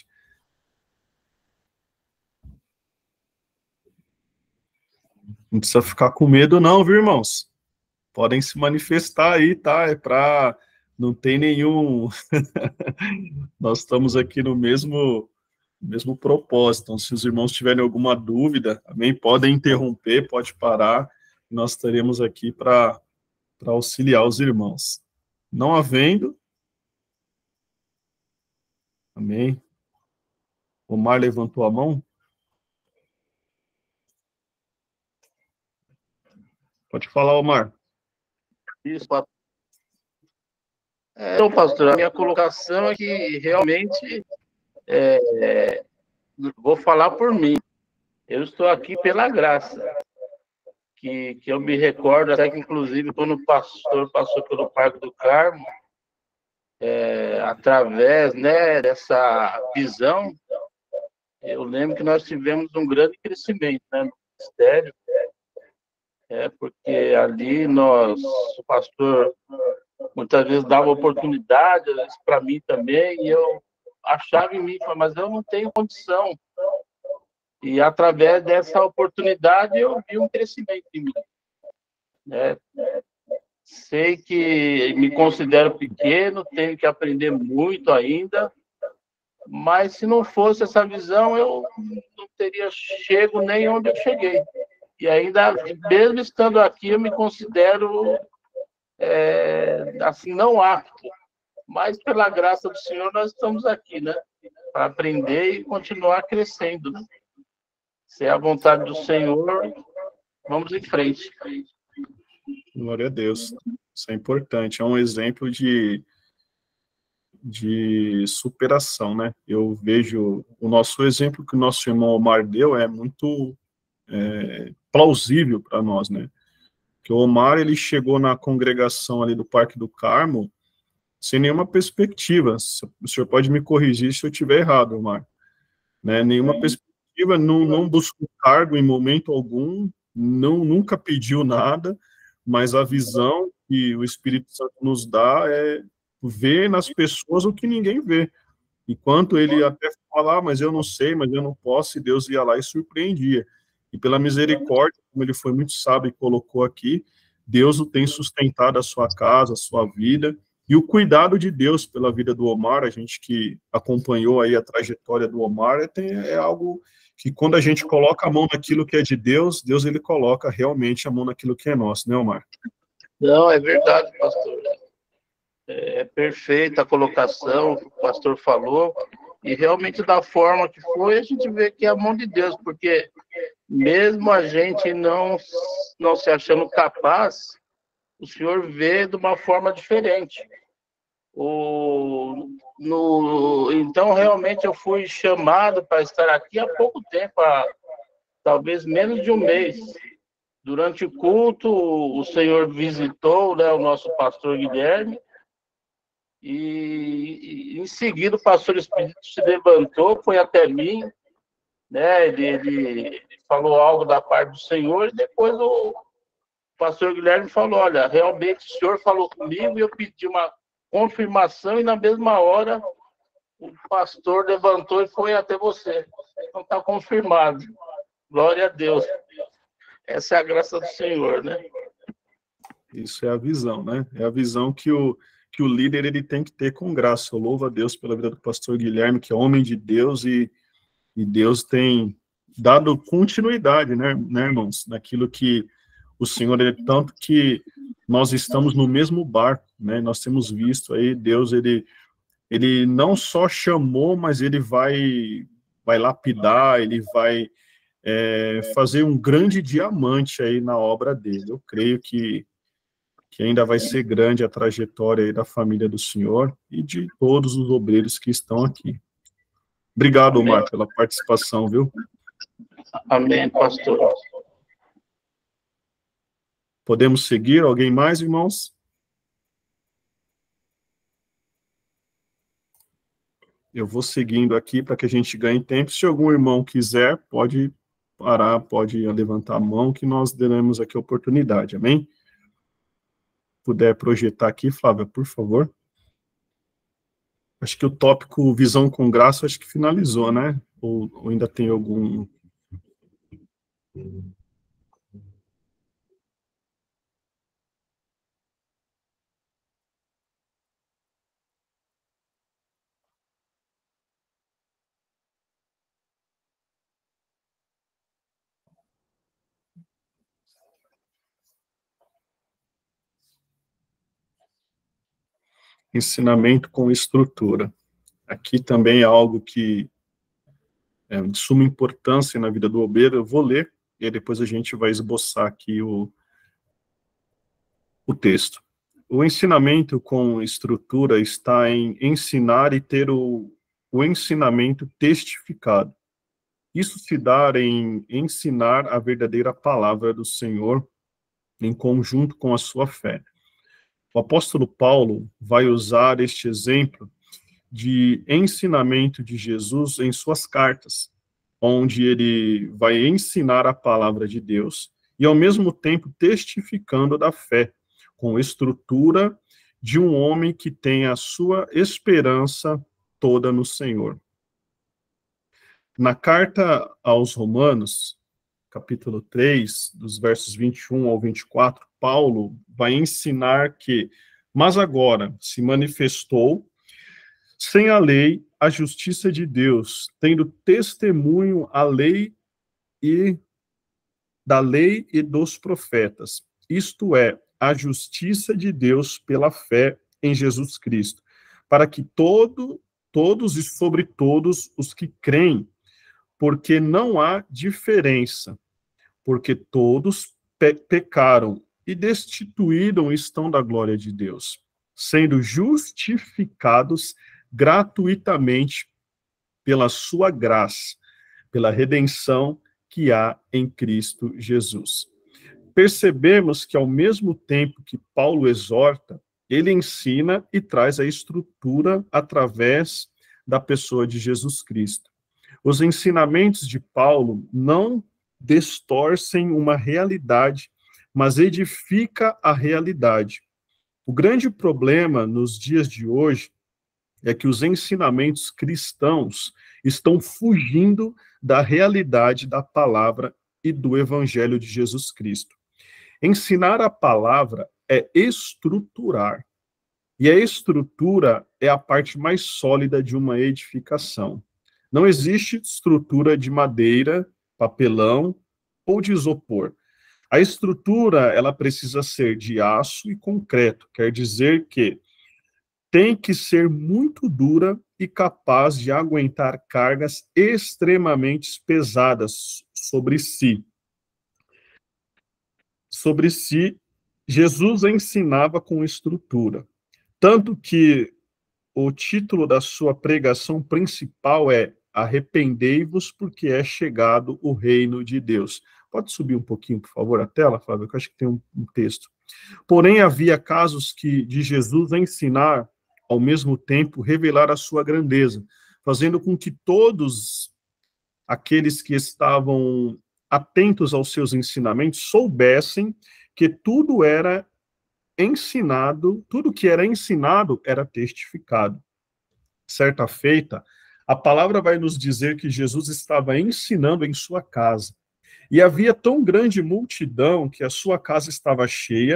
Não precisa ficar com medo não, viu, irmãos? Podem se manifestar aí, tá? É para... Não tem nenhum... Nós estamos aqui no mesmo propósito. Então, se os irmãos tiverem alguma dúvida, também podem interromper, pode parar. Nós estaremos aqui para auxiliar os irmãos. Não havendo... Amém. Omar levantou a mão? Pode falar, Omar. Isso, então, pastor, a minha colocação é que realmente vou falar por mim. Eu estou aqui pela graça, que eu me recordo até que, inclusive, quando o pastor passou pelo Parque do Carmo, através, né, dessa visão, eu lembro que nós tivemos um grande crescimento, né, no ministério, porque ali o pastor muitas vezes dava oportunidade, às vezes para mim também, e eu achava em mim, mas eu não tenho condição. E através dessa oportunidade eu vi um crescimento em mim. Sei que me considero pequeno, tenho que aprender muito ainda, mas se não fosse essa visão, eu não teria chego nem onde eu cheguei. E ainda, mesmo estando aqui, eu me considero assim, não apto. Mas pela graça do Senhor, nós estamos aqui, né? Para aprender e continuar crescendo, né? Se é a vontade do Senhor, vamos em frente. Glória a Deus. Isso é importante. É um exemplo de superação, né? Eu vejo o nosso exemplo que o nosso irmão Omar deu é muito plausível para nós, né? Que o Omar, ele chegou na congregação ali do Parque do Carmo sem nenhuma perspectiva. O senhor pode me corrigir se eu estiver errado, Omar. Né? Nenhuma perspectiva, não buscou cargo em momento algum, nunca pediu nada, mas a visão que o Espírito Santo nos dá é ver nas pessoas o que ninguém vê. Enquanto ele até fala, mas eu não sei, mas eu não posso, e Deus ia lá e surpreendia. E pela misericórdia, como ele foi muito sábio e colocou aqui, Deus o tem sustentado a sua casa, a sua vida, e o cuidado de Deus pela vida do Omar, a gente que acompanhou aí a trajetória do Omar, é algo que quando a gente coloca a mão naquilo que é de Deus, Deus ele coloca realmente a mão naquilo que é nosso, né, Omar? Não, é verdade, pastor. É perfeita a colocação que o pastor falou, e realmente da forma que foi, a gente vê que é a mão de Deus, porque mesmo a gente não se achando capaz, o Senhor vê de uma forma diferente. Então, realmente, eu fui chamado para estar aqui há pouco tempo, talvez menos de um mês. Durante o culto, o Senhor visitou, né, o nosso pastor Guilherme, e em seguida o pastor Espírito se levantou, foi até mim, né, ele falou algo da parte do Senhor, e depois o pastor Guilherme falou, olha, realmente o senhor falou comigo e eu pedi uma confirmação, e na mesma hora o pastor levantou e foi até você. Então está confirmado. Glória a Deus. Essa é a graça do Senhor, né? Isso é a visão, né? É a visão que o líder ele tem que ter com graça. Eu louvo a Deus pela vida do pastor Guilherme, que é homem de Deus, e Deus tem dado continuidade, né, irmãos, naquilo que o Senhor, tanto que nós estamos no mesmo barco, né? Nós temos visto aí, Deus, ele não só chamou, mas ele vai lapidar, ele vai fazer um grande diamante aí na obra dele. Eu creio que ainda vai ser grande a trajetória aí da família do Senhor e de todos os obreiros que estão aqui. Obrigado, Omar, pela participação, viu? Amém, pastor. Podemos seguir? Alguém mais, irmãos? Eu vou seguindo aqui para que a gente ganhe tempo. Se algum irmão quiser, pode parar, pode levantar a mão, que nós daremos aqui a oportunidade, amém? Puder projetar aqui, Flávia, por favor. Acho que o tópico Visão com Graça, acho que finalizou, né? Ou ainda tem algum... Ensinamento com estrutura. Aqui também é algo que é de suma importância na vida do obreiro. Eu vou ler, e aí depois a gente vai esboçar aqui o texto. O ensinamento com estrutura está em ensinar e ter o ensinamento testificado. Isso se dá em ensinar a verdadeira palavra do Senhor em conjunto com a sua fé. O apóstolo Paulo vai usar este exemplo de ensinamento de Jesus em suas cartas, onde ele vai ensinar a palavra de Deus e, ao mesmo tempo, testificando da fé, com estrutura de um homem que tem a sua esperança toda no Senhor. Na carta aos Romanos, capítulo 3, dos versos 21 ao 24, Paulo vai ensinar que, mas agora se manifestou, sem a lei, a justiça de Deus, tendo testemunho a lei e da lei e dos profetas, isto é, a justiça de Deus pela fé em Jesus Cristo, para que todos e sobre todos os que creem, porque não há diferença, porque todos pecaram e destituíram estão da glória de Deus, sendo justificados gratuitamente pela sua graça, pela redenção que há em Cristo Jesus. Percebemos que, ao mesmo tempo que Paulo exorta, ele ensina e traz a estrutura através da pessoa de Jesus Cristo. Os ensinamentos de Paulo não distorcem uma realidade, mas edifica a realidade. O grande problema nos dias de hoje é que os ensinamentos cristãos estão fugindo da realidade da palavra e do evangelho de Jesus Cristo. Ensinar a palavra é estruturar. E a estrutura é a parte mais sólida de uma edificação. Não existe estrutura de madeira, papelão ou de isopor. A estrutura, ela precisa ser de aço e concreto, quer dizer que tem que ser muito dura e capaz de aguentar cargas extremamente pesadas sobre si. Sobre si, Jesus ensinava com estrutura. Tanto que o título da sua pregação principal é Arrependei-vos, porque é chegado o reino de Deus. Pode subir um pouquinho, por favor, a tela, Flávio, que eu acho que tem um texto. Porém, havia casos de Jesus ensinar, ao mesmo tempo, revelar a sua grandeza, fazendo com que todos aqueles que estavam atentos aos seus ensinamentos soubessem que tudo era ensinado, tudo que era ensinado era testificado. Certa feita, a palavra vai nos dizer que Jesus estava ensinando em sua casa. E havia tão grande multidão que a sua casa estava cheia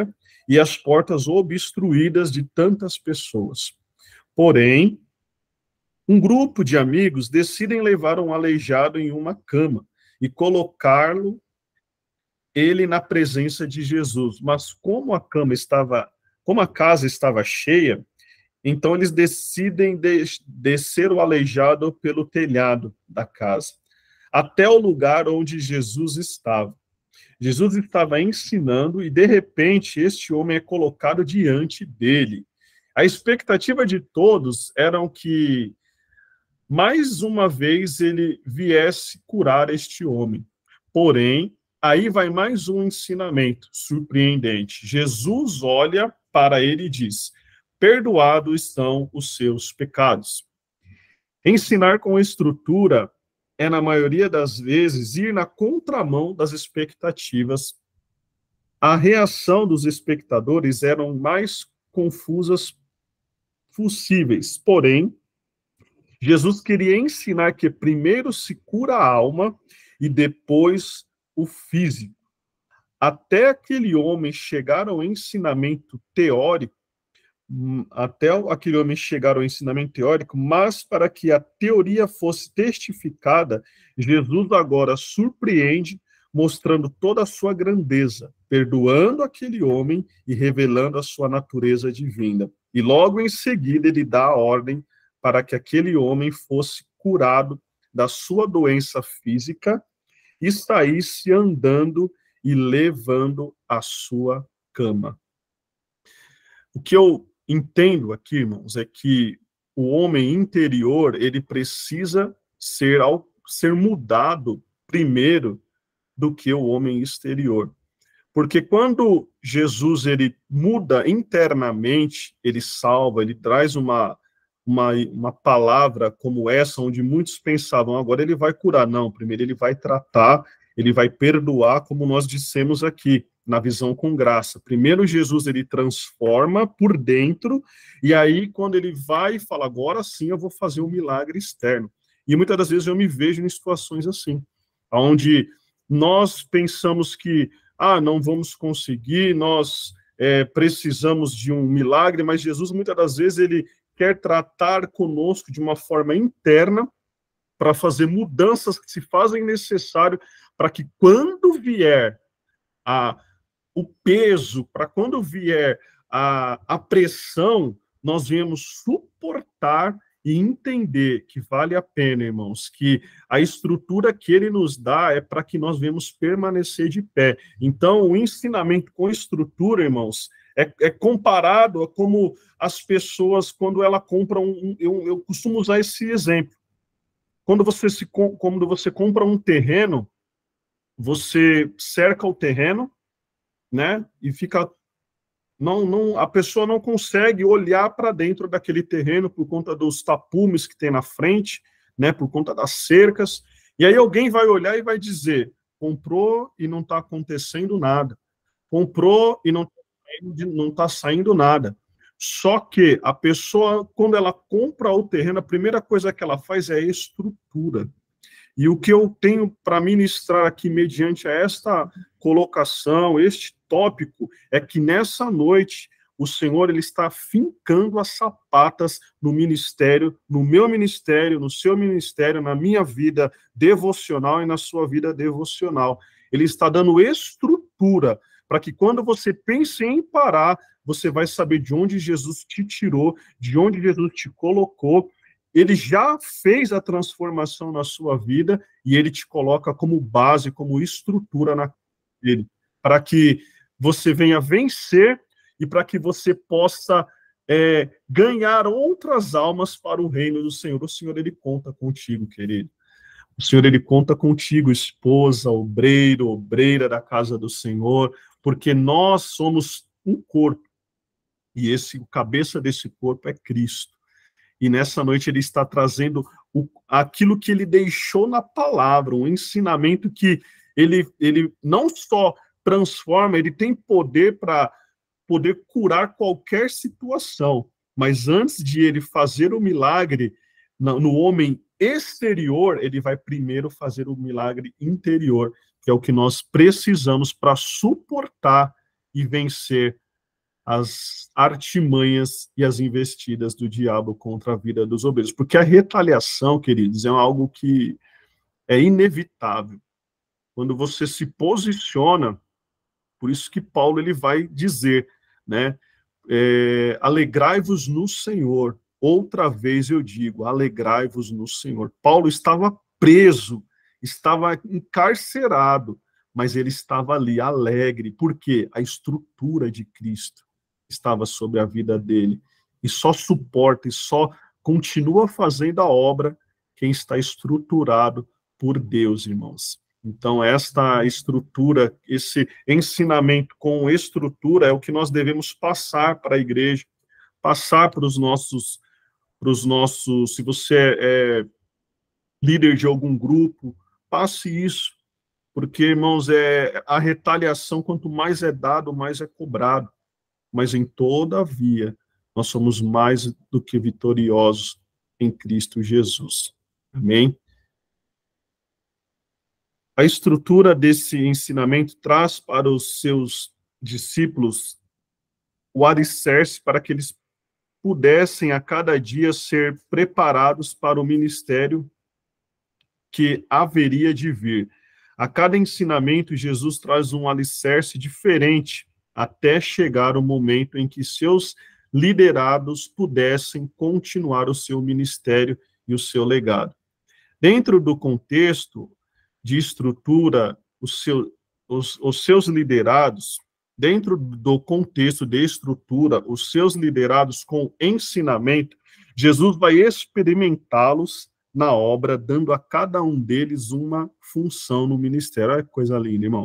e as portas obstruídas de tantas pessoas. Porém, um grupo de amigos decidem levar um aleijado em uma cama e colocá-lo ele na presença de Jesus. Mas como a casa estava cheia, então eles decidem descer o aleijado pelo telhado da casa, até o lugar onde Jesus estava. Jesus estava ensinando e, de repente, este homem é colocado diante dele. A expectativa de todos era que, mais uma vez, ele viesse curar este homem. Porém, aí vai mais um ensinamento surpreendente. Jesus olha para ele e diz: perdoados estão os seus pecados. Ensinar com estrutura é, na maioria das vezes, ir na contramão das expectativas. A reação dos espectadores eram mais confusas possíveis. Porém, Jesus queria ensinar que primeiro se cura a alma e depois o físico. Até aquele homem chegar ao ensinamento teórico, mas para que a teoria fosse testificada, Jesus agora surpreende, mostrando toda a sua grandeza, perdoando aquele homem e revelando a sua natureza divina. E logo em seguida ele dá a ordem para que aquele homem fosse curado da sua doença física e saísse andando e levando a sua cama. O que eu entendo aqui, irmãos, é que o homem interior, ele precisa ser mudado primeiro do que o homem exterior. Porque quando Jesus, ele muda internamente, ele salva, ele traz uma palavra como essa, onde muitos pensavam, agora ele vai curar. Não, primeiro ele vai tratar, ele vai perdoar, como nós dissemos aqui, na visão com graça. Primeiro Jesus, ele transforma por dentro, e aí quando ele vai e fala, agora sim eu vou fazer um milagre externo. E muitas das vezes eu me vejo em situações assim, onde nós pensamos que, não vamos conseguir, nós precisamos de um milagre, mas Jesus muitas das vezes ele quer tratar conosco de uma forma interna, para fazer mudanças que se fazem necessário para que quando vier o peso, para quando vier a pressão, nós venhamos suportar e entender que vale a pena, irmãos, que a estrutura que ele nos dá é para que nós venhamos permanecer de pé. Então, o ensinamento com estrutura, irmãos, é comparado a como as pessoas, quando ela compra eu costumo usar esse exemplo. Quando você compra um terreno, você cerca o terreno, né? E fica... a pessoa não consegue olhar para dentro daquele terreno por conta dos tapumes que tem na frente, né? Por conta das cercas. E aí alguém vai olhar e vai dizer, comprou e não está acontecendo nada. Comprou e não está saindo nada. Só que a pessoa, quando ela compra o terreno, a primeira coisa que ela faz é a estrutura. E o que eu tenho para ministrar aqui, mediante esta colocação, este tópico, é que nessa noite o Senhor ele está fincando as sapatas no ministério, no meu ministério, no seu ministério, na minha vida devocional e na sua vida devocional. Ele está dando estrutura para que quando você pense em parar, você vai saber de onde Jesus te tirou, de onde Jesus te colocou. Ele já fez a transformação na sua vida e ele te coloca como base, como estrutura na dele, para que você venha vencer e para que você possa ganhar outras almas para o reino do Senhor. O Senhor, ele conta contigo, querido. O Senhor, ele conta contigo, esposa, obreiro, obreira da casa do Senhor, porque nós somos um corpo e o cabeça desse corpo é Cristo. E nessa noite ele está trazendo aquilo que ele deixou na palavra, um ensinamento que ele não só transforma, ele tem poder para poder curar qualquer situação, mas antes de ele fazer o milagre no homem exterior, ele vai primeiro fazer o milagre interior, que é o que nós precisamos para suportar e vencer as artimanhas e as investidas do diabo contra a vida dos obreiros. Porque a retaliação, queridos, é algo que é inevitável. Quando você se posiciona, por isso que Paulo ele vai dizer, né? Alegrai-vos no Senhor. Outra vez eu digo, alegrai-vos no Senhor. Paulo estava preso, estava encarcerado, mas ele estava ali alegre, porque a estrutura de Cristo estava sobre a vida dele, e só suporta, e só continua fazendo a obra quem está estruturado por Deus, irmãos. Então, esta estrutura, esse ensinamento com estrutura é o que nós devemos passar para a igreja, passar para os nossos, se você é líder de algum grupo, passe isso, porque, irmãos, a retaliação, quanto mais é dado, mais é cobrado. Mas, em todavia, nós somos mais do que vitoriosos em Cristo Jesus. Amém? A estrutura desse ensinamento traz para os seus discípulos o alicerce para que eles pudessem, a cada dia, ser preparados para o ministério que haveria de vir. A cada ensinamento, Jesus traz um alicerce diferente, até chegar o momento em que seus liderados pudessem continuar o seu ministério e o seu legado. Dentro do contexto de estrutura, os seus liderados, dentro do contexto de estrutura, os seus liderados com ensinamento, Jesus vai experimentá-los na obra, dando a cada um deles uma função no ministério. Olha que coisa linda, irmão.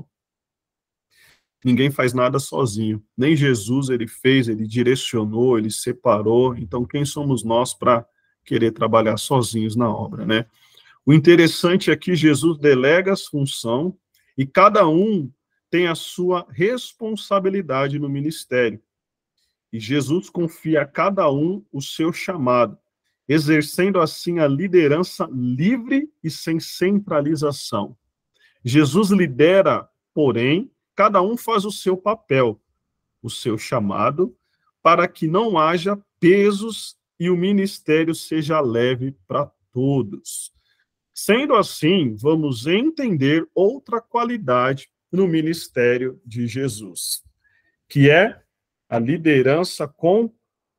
Ninguém faz nada sozinho. Nem Jesus ele fez, ele direcionou, ele separou. Então, quem somos nós para querer trabalhar sozinhos na obra, né? O interessante é que Jesus delega as funções e cada um tem a sua responsabilidade no ministério. E Jesus confia a cada um o seu chamado, exercendo assim a liderança livre e sem centralização. Jesus lidera, porém, cada um faz o seu papel, o seu chamado, para que não haja pesos e o ministério seja leve para todos. Sendo assim, vamos entender outra qualidade no ministério de Jesus, que é a liderança com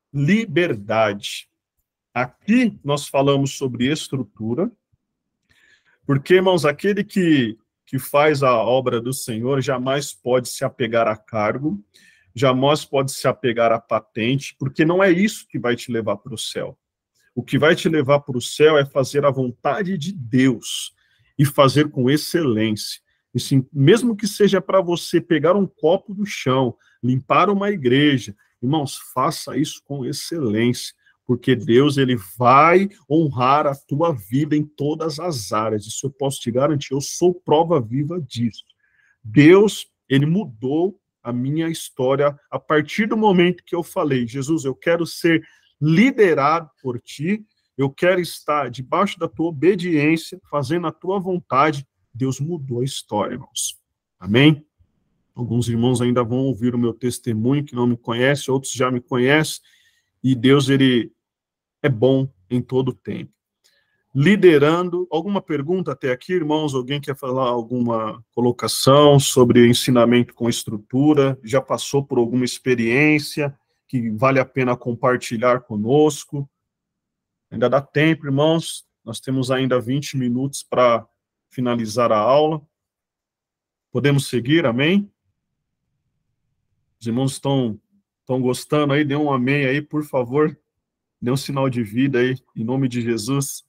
liberdade. Aqui nós falamos sobre estrutura, porque, irmãos, aquele que faz a obra do Senhor jamais pode se apegar a cargo, jamais pode se apegar a patente, porque não é isso que vai te levar para o céu. O que vai te levar para o céu é fazer a vontade de Deus e fazer com excelência. E sim, mesmo que seja para você pegar um copo do chão, limpar uma igreja, irmãos, faça isso com excelência, porque Deus ele vai honrar a tua vida em todas as áreas. Isso eu posso te garantir, eu sou prova viva disso. Deus, ele mudou a minha história a partir do momento que eu falei, Jesus, eu quero ser liderado por ti, eu quero estar debaixo da tua obediência, fazendo a tua vontade. Deus mudou a história, irmãos. Amém? Alguns irmãos ainda vão ouvir o meu testemunho, que não me conhecem, outros já me conhecem, e Deus, ele é bom em todo o tempo. Liderando, alguma pergunta até aqui, irmãos? Alguém quer falar alguma colocação sobre ensinamento com estrutura? Já passou por alguma experiência que vale a pena compartilhar conosco? Ainda dá tempo, irmãos. Nós temos ainda 20 minutos para finalizar a aula. Podemos seguir, amém? Os irmãos estão gostando aí? Dê um amém aí, por favor. Dê um sinal de vida aí, em nome de Jesus.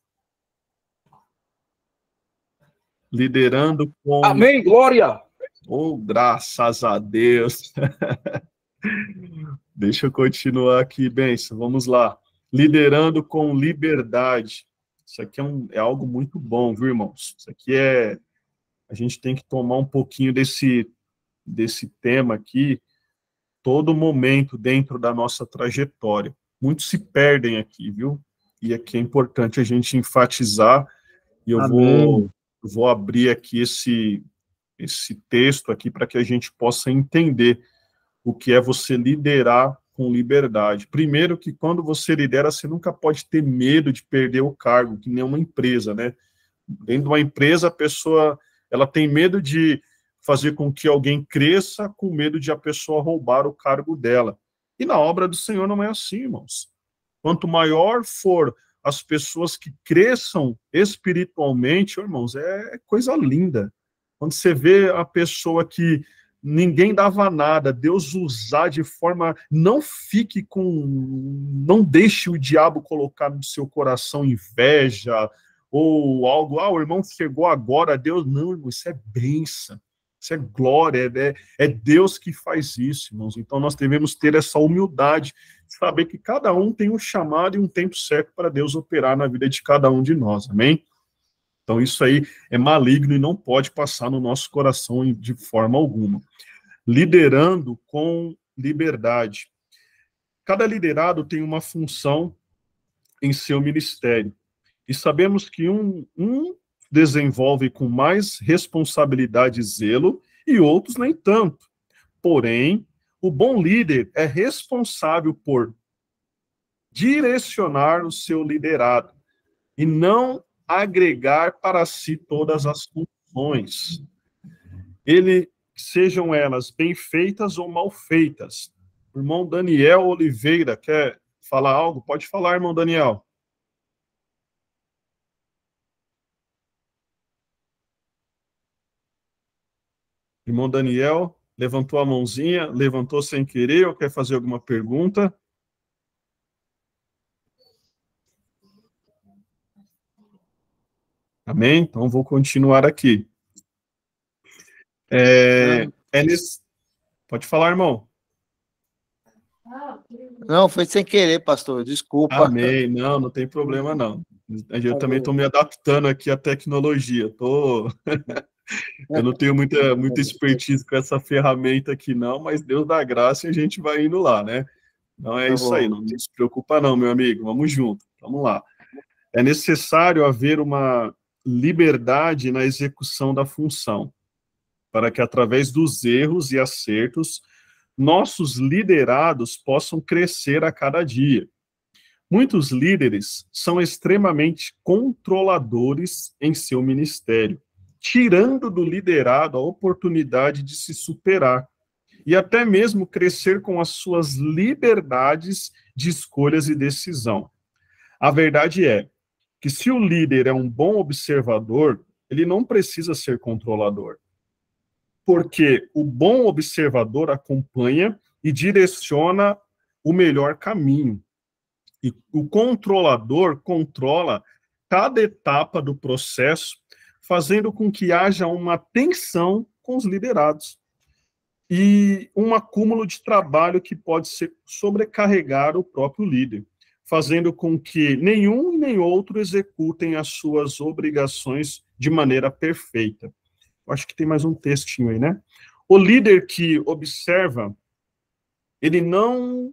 Liderando com... Amém, glória! Oh, graças a Deus. Deixa eu continuar aqui, bênção. Vamos lá. Liderando com liberdade. Isso aqui é algo muito bom, viu, irmãos? Isso aqui a gente tem que tomar um pouquinho desse tema aqui, todo momento dentro da nossa trajetória. Muitos se perdem aqui, viu? E aqui é importante a gente enfatizar, e eu vou abrir aqui esse texto aqui para que a gente possa entender o que é você liderar com liberdade. Primeiro que quando você lidera, você nunca pode ter medo de perder o cargo, que nem uma empresa, né? Dentro de uma empresa, a pessoa ela tem medo de fazer com que alguém cresça, com medo de a pessoa roubar o cargo dela. E na obra do Senhor não é assim, irmãos. Quanto maior for as pessoas que cresçam espiritualmente, irmãos, é coisa linda. Quando você vê a pessoa que ninguém dava nada, Deus usar de forma, não deixe o diabo colocar no seu coração inveja, ou algo, o irmão chegou agora, Deus, não, irmão, isso é bênção, isso é glória, é Deus que faz isso, irmãos. Então nós devemos ter essa humildade, saber que cada um tem um chamado e um tempo certo para Deus operar na vida de cada um de nós, amém? Então isso aí é maligno e não pode passar no nosso coração de forma alguma. Liderando com liberdade. Cada liderado tem uma função em seu ministério. E sabemos que um desenvolve com mais responsabilidade e zelo, e outros nem tanto. Porém, o bom líder é responsável por direcionar o seu liderado e não agregar para si todas as funções. Sejam elas bem feitas ou mal feitas. O irmão Daniel Oliveira quer falar algo? Pode falar, irmão Daniel. Irmão Daniel, levantou a mãozinha, levantou sem querer, ou quer fazer alguma pergunta? Amém? Então, vou continuar aqui. Pode falar, irmão. Não, foi sem querer, pastor, desculpa. Amém, não tem problema, não. Eu também estou me adaptando aqui à tecnologia, eu não tenho muita expertise com essa ferramenta aqui, não, mas Deus dá graça e a gente vai indo lá, né? Então é isso aí, não se preocupa não, meu amigo, vamos junto, vamos lá. É necessário haver uma liberdade na execução da função, para que através dos erros e acertos, nossos liderados possam crescer a cada dia. Muitos líderes são extremamente controladores em seu ministério, tirando do liderado a oportunidade de se superar e até mesmo crescer com as suas liberdades de escolhas e decisão. A verdade é que se o líder é um bom observador, ele não precisa ser controlador, porque o bom observador acompanha e direciona o melhor caminho. E o controlador controla cada etapa do processo, fazendo com que haja uma tensão com os liderados e um acúmulo de trabalho que pode sobrecarregar o próprio líder, fazendo com que nenhum e nem outro executem as suas obrigações de maneira perfeita. Acho que tem mais um textinho aí, né? O líder que observa, ele não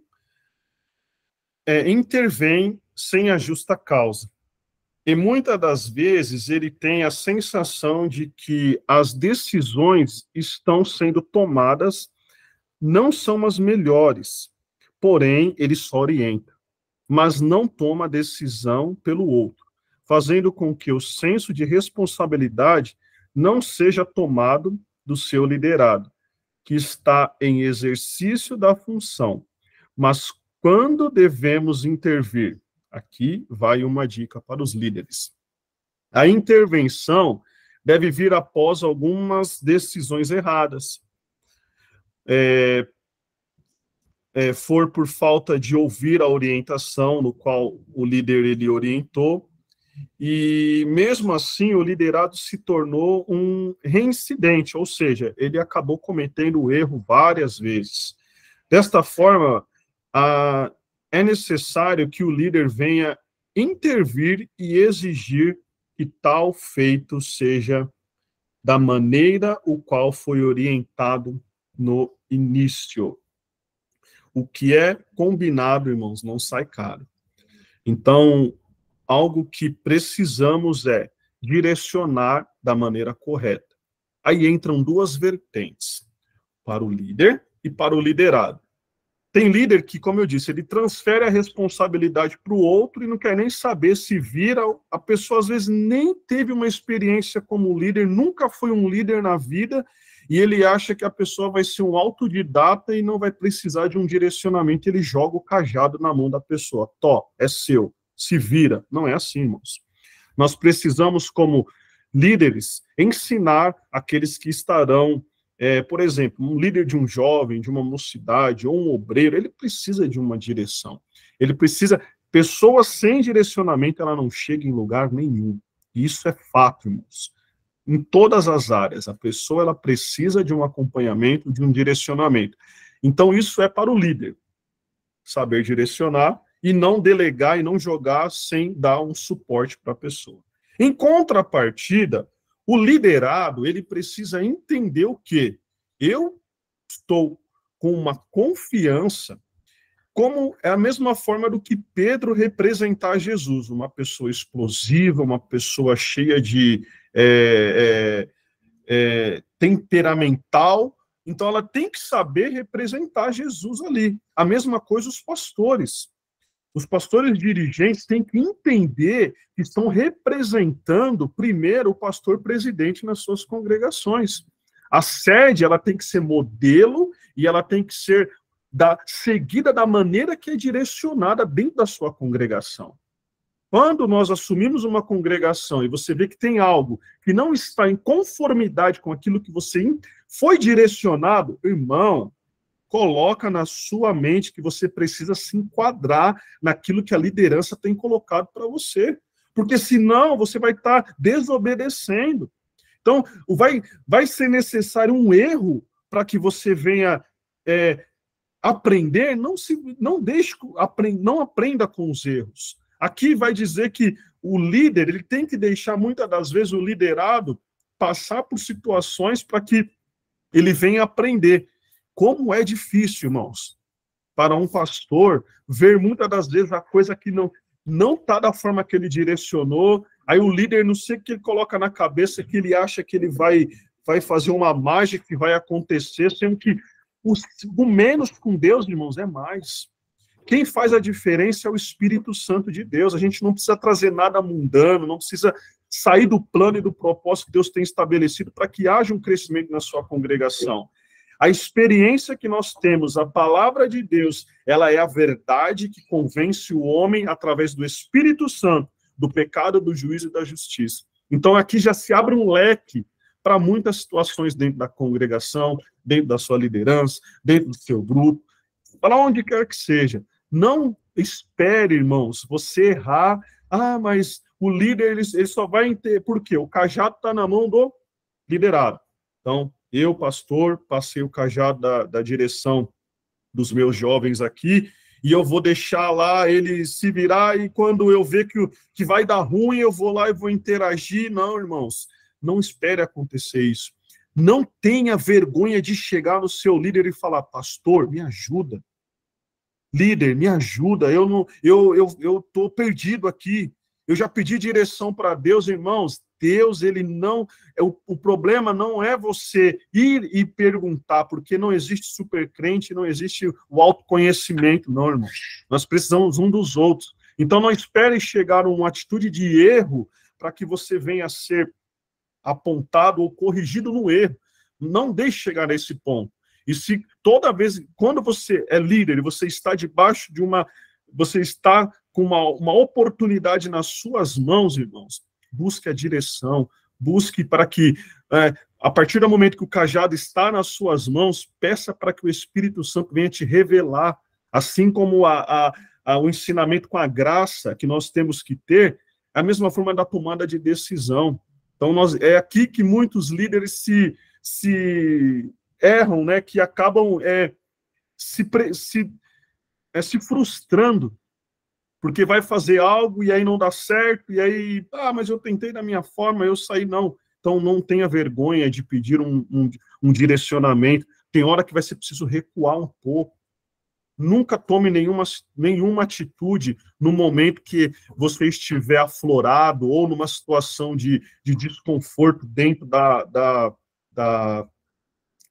intervém sem a justa causa. E muitas das vezes ele tem a sensação de que as decisões estão sendo tomadas, não são as melhores, porém ele só orienta, mas não toma a decisão pelo outro, fazendo com que o senso de responsabilidade não seja tomado do seu liderado, que está em exercício da função, mas quando devemos intervir? Aqui vai uma dica para os líderes. A intervenção deve vir após algumas decisões erradas. For por falta de ouvir a orientação no qual o líder ele orientou, e mesmo assim o liderado se tornou um reincidente, ou seja, ele acabou cometendo o erro várias vezes. Desta forma, é necessário que o líder venha intervir e exigir que tal feito seja da maneira o qual foi orientado no início. O que é combinado, irmãos, não sai caro. Então, algo que precisamos é direcionar da maneira correta. Aí entram duas vertentes, para o líder e para o liderado. Tem líder que, como eu disse, ele transfere a responsabilidade para o outro e não quer nem saber se vira. A pessoa, às vezes, nem teve uma experiência como líder, nunca foi um líder na vida, e ele acha que a pessoa vai ser um autodidata e não vai precisar de um direcionamento. Ele joga o cajado na mão da pessoa. Tó, é seu, se vira. Não é assim, irmãos. Nós precisamos, como líderes, ensinar aqueles que estarão, por exemplo, um líder de um jovem, de uma mocidade, ou um obreiro, ele precisa de uma direção. Ele precisa... Pessoas sem direcionamento, ela não chega em lugar nenhum. Isso é fato, irmãos. Em todas as áreas, a pessoa ela precisa de um acompanhamento, de um direcionamento. Então, isso é para o líder. Saber direcionar e não delegar e não jogar sem dar um suporte para a pessoa. Em contrapartida, o liderado, ele precisa entender o quê? Eu estou com uma confiança, como é a mesma forma do que Pedro representar Jesus, uma pessoa explosiva, uma pessoa cheia de temperamental. Então, ela tem que saber representar Jesus ali. A mesma coisa os pastores. Os pastores dirigentes têm que entender que estão representando, primeiro, o pastor presidente nas suas congregações. A sede, ela tem que ser modelo e ela tem que ser seguida da maneira que é direcionada dentro da sua congregação. Quando nós assumimos uma congregação e você vê que tem algo que não está em conformidade com aquilo que você foi direcionado, irmão, coloca na sua mente que você precisa se enquadrar naquilo que a liderança tem colocado para você. Porque senão você vai estar desobedecendo. Então, vai ser necessário um erro para que você venha aprender. Não aprenda com os erros. Aqui vai dizer que o líder, ele tem que deixar, muitas das vezes, o liderado passar por situações para que ele venha aprender. Como é difícil, irmãos, para um pastor ver, muitas das vezes, a coisa que não está da forma que ele direcionou, aí o líder, não sei o que ele coloca na cabeça, que ele acha que ele vai fazer uma mágica que vai acontecer, sendo que o menos com Deus, irmãos, é mais. Quem faz a diferença é o Espírito Santo de Deus. A gente não precisa trazer nada mundano, não precisa sair do plano e do propósito que Deus tem estabelecido para que haja um crescimento na sua congregação. A experiência que nós temos, a palavra de Deus, ela é a verdade que convence o homem através do Espírito Santo, do pecado, do juízo e da justiça. Então aqui já se abre um leque para muitas situações dentro da congregação, dentro da sua liderança, dentro do seu grupo, para onde quer que seja. Não espere, irmãos, você errar. Ah, mas o líder, ele só vai ter... Por quê? O cajado está na mão do liderado. Então, eu, pastor, passei o cajado da direção dos meus jovens aqui, e eu vou deixar lá ele se virar, e quando eu ver que vai dar ruim, eu vou lá e vou interagir. Não, irmãos, não espere acontecer isso. Não tenha vergonha de chegar no seu líder e falar: pastor, me ajuda. Líder, me ajuda, eu estou perdido aqui. Eu já pedi direção para Deus, irmãos. Deus, ele não... O problema não é você ir e perguntar, porque não existe supercrente, não existe o autoconhecimento, não, irmão. Nós precisamos um dos outros. Então, não espere chegar a uma atitude de erro para que você venha a ser apontado ou corrigido no erro. Não deixe chegar a esse ponto. E se toda vez, quando você é líder e você está debaixo de você está com uma oportunidade nas suas mãos, irmãos, busque a direção, busque para que, a partir do momento que o cajado está nas suas mãos, peça para que o Espírito Santo venha te revelar, assim como o ensinamento com a graça que nós temos que ter, é a mesma forma da tomada de decisão. Então, é aqui que muitos líderes se erram, né, que acabam se frustrando, porque vai fazer algo e aí não dá certo, e aí, mas eu tentei da minha forma, eu saí, não. Então, não tenha vergonha de pedir um direcionamento. Tem hora que vai ser preciso recuar um pouco. Nunca tome nenhuma atitude no momento que você estiver aflorado ou numa situação de desconforto dentro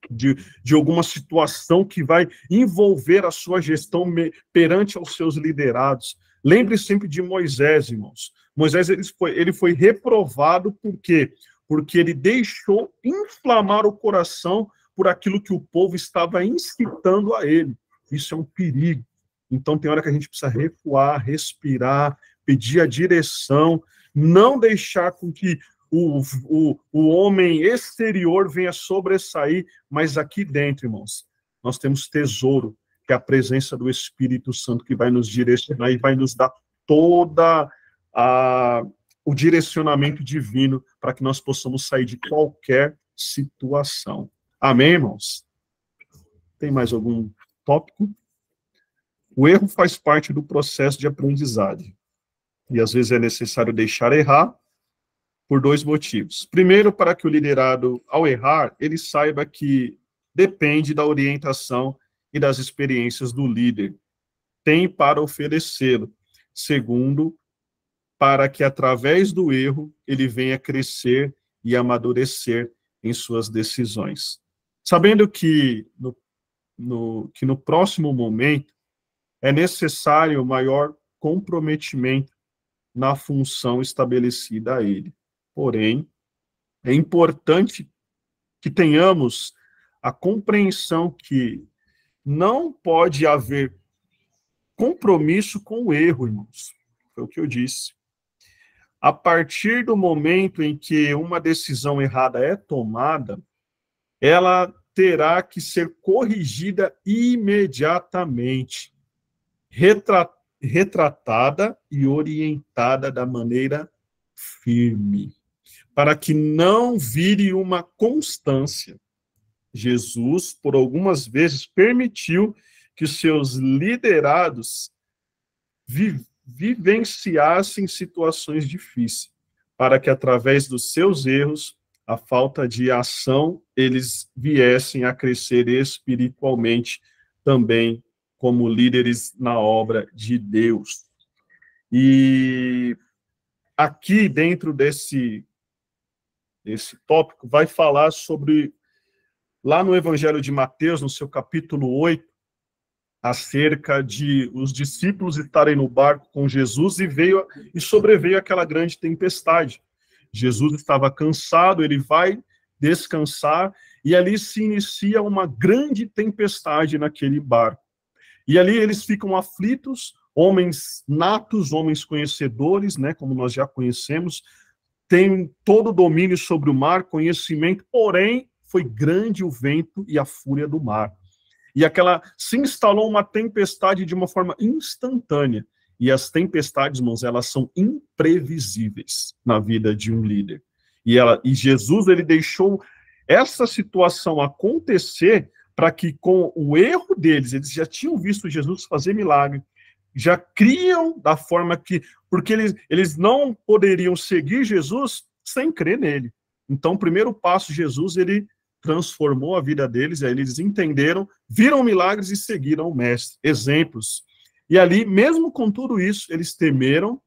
de alguma situação que vai envolver a sua gestão perante aos seus liderados. Lembre sempre de Moisés, irmãos. Moisés ele foi reprovado por quê? Porque ele deixou inflamar o coração por aquilo que o povo estava incitando a ele. Isso é um perigo. Então tem hora que a gente precisa recuar, respirar, pedir a direção, não deixar com que o homem exterior venha sobressair, mas aqui dentro, irmãos, nós temos tesouro, que é a presença do Espírito Santo, que vai nos direcionar e vai nos dar toda o direcionamento divino para que nós possamos sair de qualquer situação. Amém, irmãos? Tem mais algum tópico? O erro faz parte do processo de aprendizagem. E às vezes é necessário deixar errar por dois motivos. Primeiro, para que o liderado, ao errar, ele saiba que depende da orientação e das experiências do líder. Tem para oferecê-lo. Segundo, para que através do erro ele venha crescer e amadurecer em suas decisões. Sabendo que no próximo momento é necessário maior comprometimento na função estabelecida a ele. Porém, é importante que tenhamos a compreensão que não pode haver compromisso com o erro, irmãos. Foi o que eu disse. A partir do momento em que uma decisão errada é tomada, ela terá que ser corrigida imediatamente, retratada e orientada da maneira firme, para que não vire uma constância. Jesus, por algumas vezes, permitiu que os seus liderados vivenciassem situações difíceis, para que, através dos seus erros, a falta de ação, eles viessem a crescer espiritualmente também como líderes na obra de Deus. E aqui, dentro desse tópico, vai falar sobre, lá no Evangelho de Mateus, no seu capítulo 8, acerca de os discípulos estarem no barco com Jesus e sobreveio aquela grande tempestade. Jesus estava cansado, ele vai descansar, e ali se inicia uma grande tempestade naquele barco. E ali eles ficam aflitos, homens natos, homens conhecedores, né, como nós já conhecemos, têm todo o domínio sobre o mar, conhecimento, porém foi grande o vento e a fúria do mar. E se instalou uma tempestade de uma forma instantânea. E as tempestades, irmãos, elas são imprevisíveis na vida de um líder. E Jesus, ele deixou essa situação acontecer para que, com o erro deles, eles já tinham visto Jesus fazer milagre, já criam da forma que... Porque eles não poderiam seguir Jesus sem crer nele. Então, o primeiro passo, Jesus, ele transformou a vida deles, e aí eles entenderam, viram milagres e seguiram o mestre. Exemplos. E ali, mesmo com tudo isso, eles temeram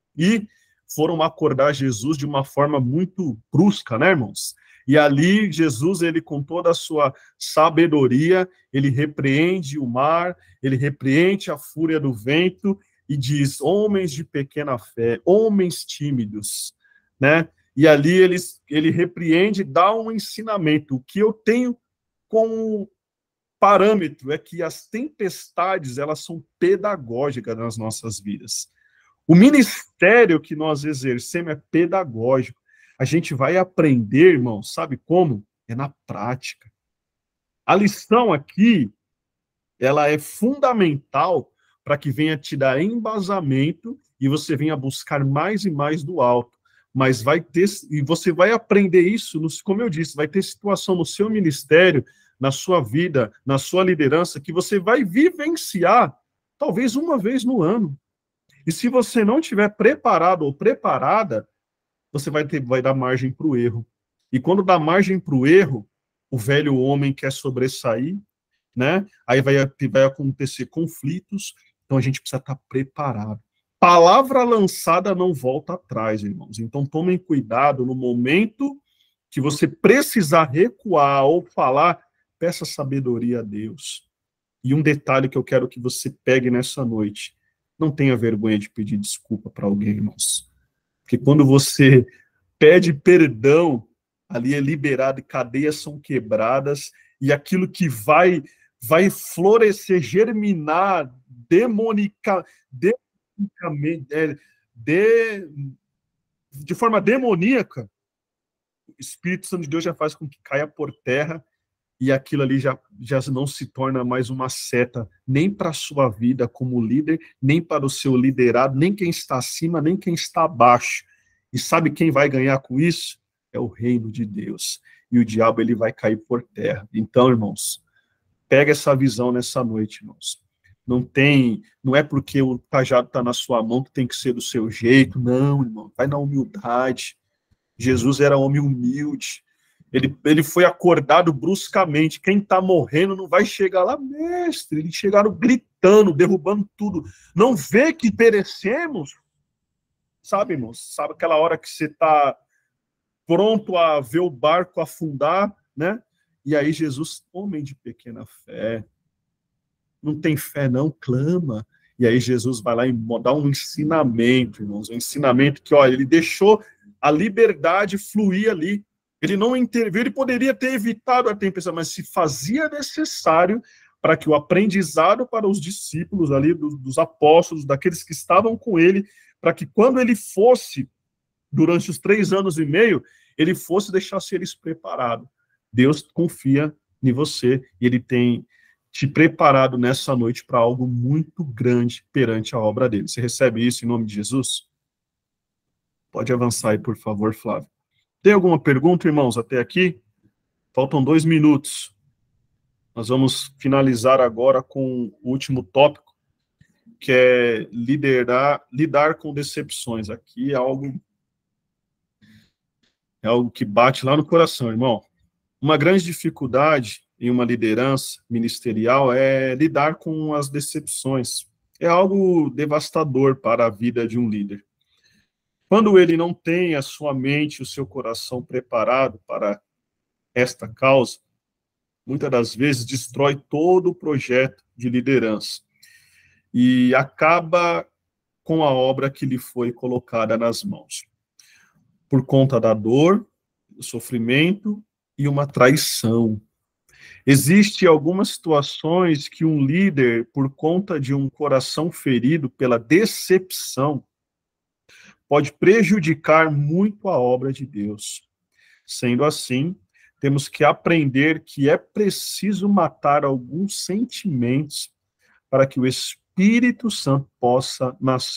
e foram acordar Jesus de uma forma muito brusca, né, irmãos? E ali, Jesus, ele com toda a sua sabedoria, ele repreende o mar, ele repreende a fúria do vento e diz, homens de pequena fé, homens tímidos, né? E ali ele repreende, dá um ensinamento. O que eu tenho como parâmetro é que as tempestades, elas são pedagógicas nas nossas vidas. O ministério que nós exercemos é pedagógico. A gente vai aprender, irmão, sabe como? É na prática. A lição aqui, ela é fundamental para que venha te dar embasamento e você venha buscar mais e mais do alto. Mas e você vai aprender isso, como eu disse, vai ter situação no seu ministério, na sua vida, na sua liderança, que você vai vivenciar, talvez uma vez no ano. E se você não estiver preparado ou preparada, você vai dar margem para o erro. E quando dá margem para o erro, o velho homem quer sobressair, né? Aí vai acontecer conflitos, então a gente precisa estar preparado. Palavra lançada não volta atrás, irmãos. Então tomem cuidado no momento que você precisar recuar ou falar, peça sabedoria a Deus. E um detalhe que eu quero que você pegue nessa noite: não tenha vergonha de pedir desculpa para alguém, irmãos. Porque quando você pede perdão, ali é liberado e cadeias são quebradas, e aquilo que vai florescer, germinar de forma demoníaca, o Espírito Santo de Deus já faz com que caia por terra, e aquilo ali já não se torna mais uma seta, nem para a sua vida como líder, nem para o seu liderado, nem quem está acima, nem quem está abaixo. E sabe quem vai ganhar com isso? É o reino de Deus. E o diabo, ele vai cair por terra. Então, irmãos, pega essa visão nessa noite, irmãos. Não é porque o cajado está na sua mão que tem que ser do seu jeito. Não, irmão, vai na humildade. Jesus era homem humilde. Ele foi acordado bruscamente. Quem está morrendo não vai chegar lá, mestre. Eles chegaram gritando, derrubando tudo. Não vê que perecemos? Sabe, irmãos? Sabe aquela hora que você está pronto a ver o barco afundar, né? E aí Jesus, homem de pequena fé, não tem fé não, clama. E aí Jesus vai lá e dá um ensinamento, irmãos, um ensinamento que, olha, ele deixou a liberdade fluir ali. Ele não interveio, ele poderia ter evitado a tempestade, mas se fazia necessário para que o aprendizado para os discípulos ali, dos apóstolos, daqueles que estavam com ele, para que quando ele fosse, durante os 3 anos e meio, ele fosse deixar-se eles preparados. Deus confia em você, e ele tem te preparado nessa noite para algo muito grande perante a obra dele. Você recebe isso em nome de Jesus? Pode avançar aí, por favor, Flávio. Tem alguma pergunta, irmãos, até aqui? Faltam 2 minutos. Nós vamos finalizar agora com o último tópico, que é lidar com decepções. Aqui é algo que bate lá no coração, irmão. Uma grande dificuldade em uma liderança ministerial é lidar com as decepções. É algo devastador para a vida de um líder. Quando ele não tem a sua mente, o seu coração preparado para esta causa, muitas das vezes destrói todo o projeto de liderança e acaba com a obra que lhe foi colocada nas mãos. Por conta da dor, do sofrimento e uma traição. Existem algumas situações que um líder, por conta de um coração ferido pela decepção, pode prejudicar muito a obra de Deus. Sendo assim, temos que aprender que é preciso matar alguns sentimentos para que o Espírito Santo possa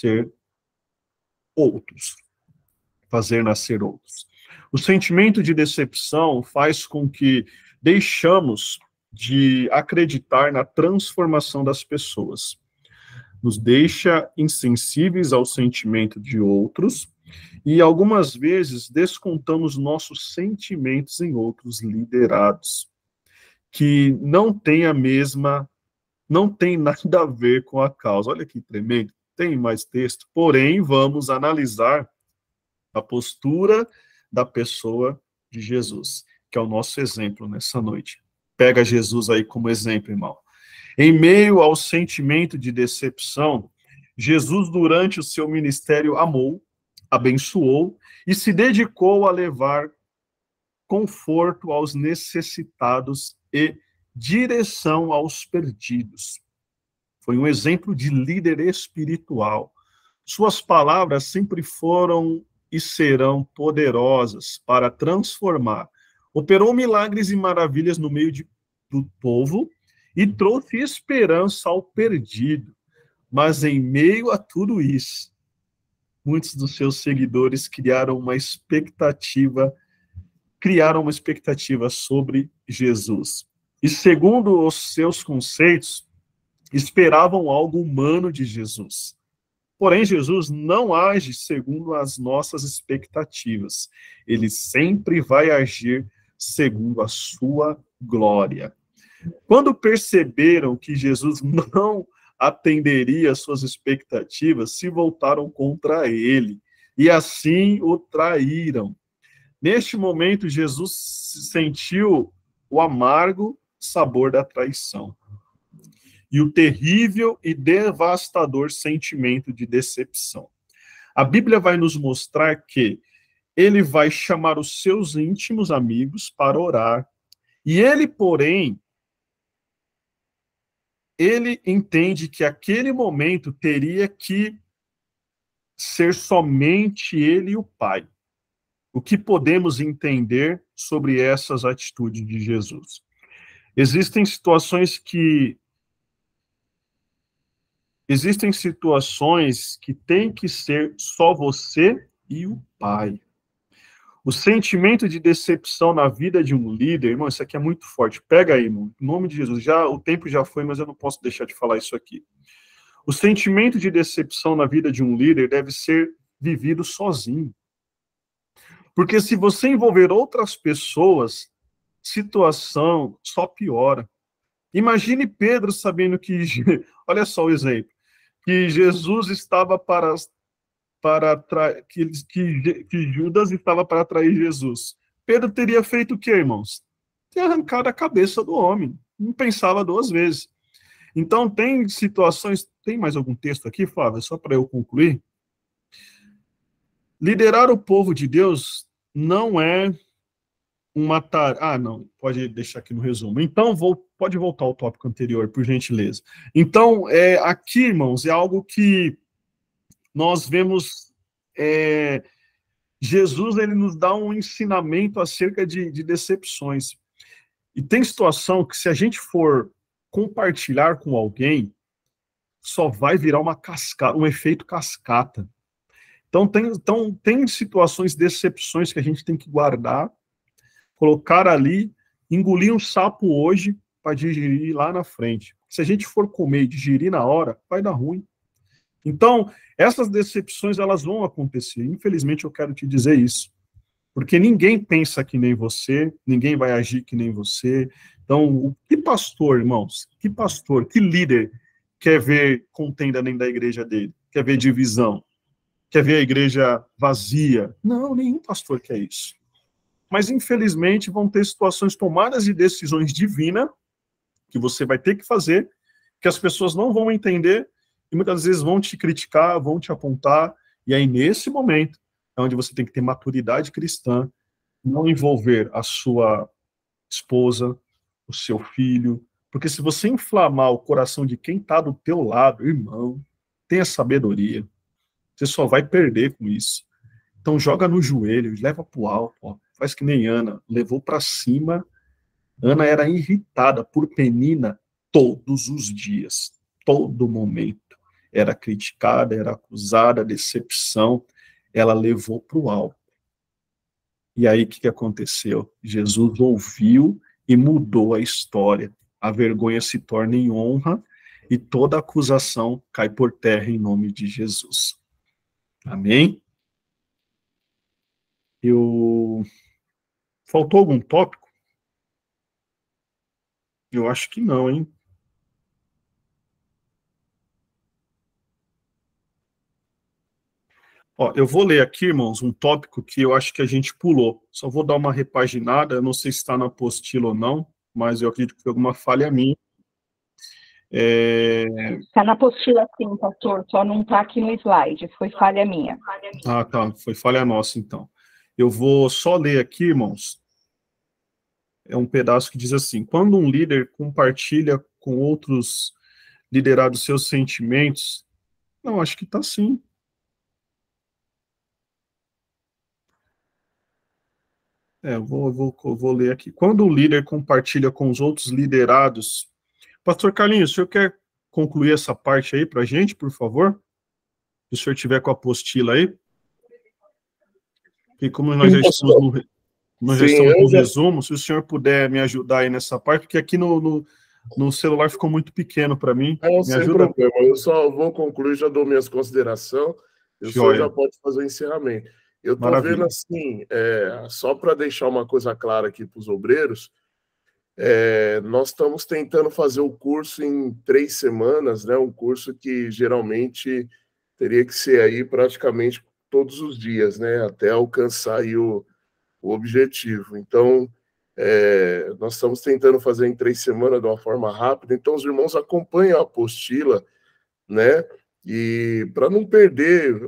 fazer nascer outros. O sentimento de decepção faz com que deixamos de acreditar na transformação das pessoas. Nos deixa insensíveis ao sentimento de outros e, algumas vezes, descontamos nossos sentimentos em outros liderados, que não tem nada a ver com a causa. Olha que tremendo, tem mais texto, porém, vamos analisar a postura da pessoa de Jesus, que é o nosso exemplo nessa noite. Pega Jesus aí como exemplo, irmão. Em meio ao sentimento de decepção, Jesus, durante o seu ministério, amou, abençoou e se dedicou a levar conforto aos necessitados e direção aos perdidos. Foi um exemplo de líder espiritual. Suas palavras sempre foram e serão poderosas para transformar. Operou milagres e maravilhas no meio do povo e trouxe esperança ao perdido. Mas em meio a tudo isso, muitos dos seus seguidores criaram uma expectativa sobre Jesus. E segundo os seus conceitos, esperavam algo humano de Jesus. Porém, Jesus não age segundo as nossas expectativas. Ele sempre vai agir segundo a sua glória. Quando perceberam que Jesus não atenderia às suas expectativas, se voltaram contra ele e assim o traíram. Neste momento, Jesus sentiu o amargo sabor da traição e o terrível e devastador sentimento de decepção. A Bíblia vai nos mostrar que ele vai chamar os seus íntimos amigos para orar, e ele, porém, ele entende que aquele momento teria que ser somente ele e o Pai. O que podemos entender sobre essas atitudes de Jesus? Existem situações que tem que ser só você e o Pai. O sentimento de decepção na vida de um líder, irmão, isso aqui é muito forte. Pega aí, irmão, em nome de Jesus. O tempo já foi, mas eu não posso deixar de falar isso aqui. O sentimento de decepção na vida de um líder deve ser vivido sozinho. Porque se você envolver outras pessoas, situação só piora. Imagine Pedro sabendo que, olha só o exemplo, que Jesus estava que Judas estava para trair Jesus. Pedro teria feito o quê, irmãos? Teria arrancado a cabeça do homem. Não pensava duas vezes. Então, tem situações... Tem mais algum texto aqui, Flávio? Só para eu concluir. Liderar o povo de Deus não é uma tarefa... Ah, não. Pode deixar aqui no resumo. Então, pode voltar ao tópico anterior, por gentileza. Então, aqui, irmãos, é algo que nós vemos... Jesus, ele nos dá um ensinamento acerca de decepções. E tem situação que, se a gente for compartilhar com alguém, só vai virar uma cascata, um efeito cascata. Então, tem situações, decepções que a gente tem que guardar, colocar ali, engolir um sapo hoje para digerir lá na frente. Se a gente for comer e digerir na hora, vai dar ruim. Então, essas decepções, elas vão acontecer. Infelizmente, eu quero te dizer isso. Porque ninguém pensa que nem você, ninguém vai agir que nem você. Então, que pastor, irmãos, que líder quer ver contenda dentro da igreja dele? Quer ver divisão? Quer ver a igreja vazia? Não, nenhum pastor quer isso. Mas, infelizmente, vão ter situações tomadas de decisões divinas que você vai ter que fazer, que as pessoas não vão entender e muitas vezes vão te criticar, vão te apontar, e aí, nesse momento, é onde você tem que ter maturidade cristã, não envolver a sua esposa, o seu filho, porque se você inflamar o coração de quem está do teu lado, irmão, tenha sabedoria, você só vai perder com isso. Então joga no joelho, leva pro alto, ó. Faz que nem Ana, levou para cima. Ana era irritada por Penina todos os dias, todo momento. Era criticada, era acusada, decepção, ela levou para o alto. E aí, o que aconteceu? Jesus ouviu e mudou a história. A vergonha se torna em honra e toda acusação cai por terra em nome de Jesus. Amém? Faltou algum tópico? Eu acho que não, hein? Ó, eu vou ler aqui, irmãos, um tópico que eu acho que a gente pulou. Só vou dar uma repaginada, eu não sei se está na apostila ou não, mas eu acredito que foi alguma falha minha. Está na apostila sim, pastor, só não está aqui no slide, foi falha minha. Ah, tá, foi falha nossa, então. Eu vou só ler aqui, irmãos. É um pedaço que diz assim: quando um líder compartilha com outros liderados seus sentimentos... Não, acho que está sim. Eu vou ler aqui. Quando um líder compartilha com os outros liderados... Pastor Carlinhos, o senhor quer concluir essa parte aí para a gente, por favor? Se o senhor tiver com a apostila aí. E como nós já estamos no resumo, se o senhor puder me ajudar aí nessa parte, porque aqui no celular ficou muito pequeno para mim. Não, sem problema. Eu só vou concluir, já dou minhas considerações. O senhor já pode fazer o encerramento. Eu estou vendo assim, só para deixar uma coisa clara aqui para os obreiros, nós estamos tentando fazer o curso em 3 semanas, né? Um curso que geralmente teria que ser aí praticamente todos os dias, né? Até alcançar aí o objetivo. Então, Nós estamos tentando fazer em 3 semanas de uma forma rápida, então os irmãos acompanham a apostila, né? E para não perder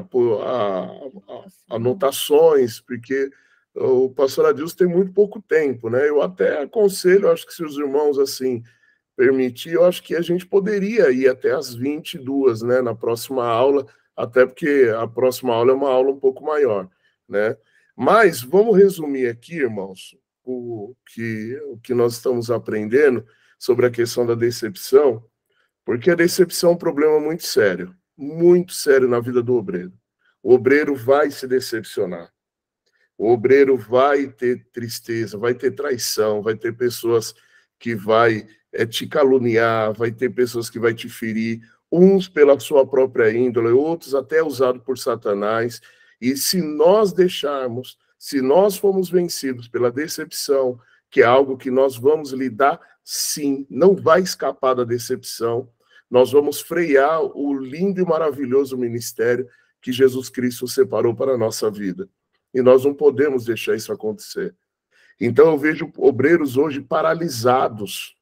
anotações, porque o pastor Adilson tem muito pouco tempo, né? Eu até aconselho, acho que se os irmãos assim permitir, eu acho que a gente poderia ir até as 22, né, na próxima aula, até porque a próxima aula é uma aula um pouco maior, né? Mas vamos resumir aqui, irmãos, o que nós estamos aprendendo sobre a questão da decepção, porque a decepção é um problema muito sério na vida do obreiro. O obreiro vai se decepcionar. O obreiro vai ter tristeza, vai ter traição, vai ter pessoas que vai te caluniar, vai ter pessoas que vai te ferir, uns pela sua própria índole, outros até usados por Satanás. E se nós deixarmos, se nós formos vencidos pela decepção, que é algo que nós vamos lidar, sim, não vai escapar da decepção, nós vamos frear o lindo e maravilhoso ministério que Jesus Cristo separou para a nossa vida. E nós não podemos deixar isso acontecer. Então eu vejo obreiros hoje paralisados,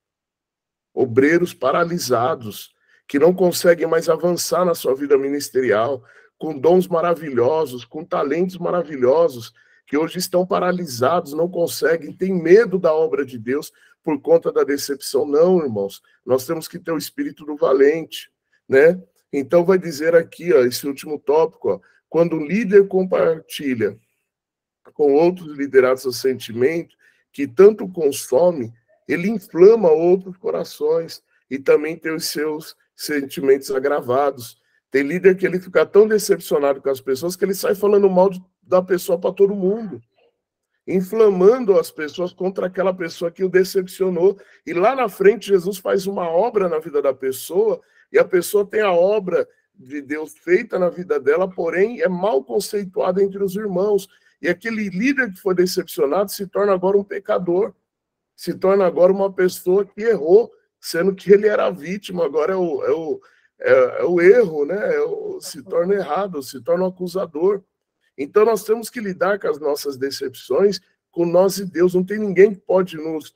que não conseguem mais avançar na sua vida ministerial, com dons maravilhosos, com talentos maravilhosos, que hoje estão paralisados, não conseguem, têm medo da obra de Deus por conta da decepção. Não, irmãos, nós temos que ter o espírito do valente, né? Então vai dizer aqui, ó, esse último tópico, ó, quando o líder compartilha com outros liderados o sentimento que tanto consome, ele inflama outros corações e também tem os seus sentimentos agravados. Tem líder que ele fica tão decepcionado com as pessoas que ele sai falando mal da pessoa para todo mundo, inflamando as pessoas contra aquela pessoa que o decepcionou. E lá na frente, Jesus faz uma obra na vida da pessoa e a pessoa tem a obra de Deus feita na vida dela, porém é mal conceituada entre os irmãos. E aquele líder que foi decepcionado se torna agora um pecador, se torna agora uma pessoa que errou, sendo que ele era a vítima, agora é o erro, né? Se torna errado, se torna um acusador. Então nós temos que lidar com as nossas decepções com nós e Deus. Não tem ninguém que pode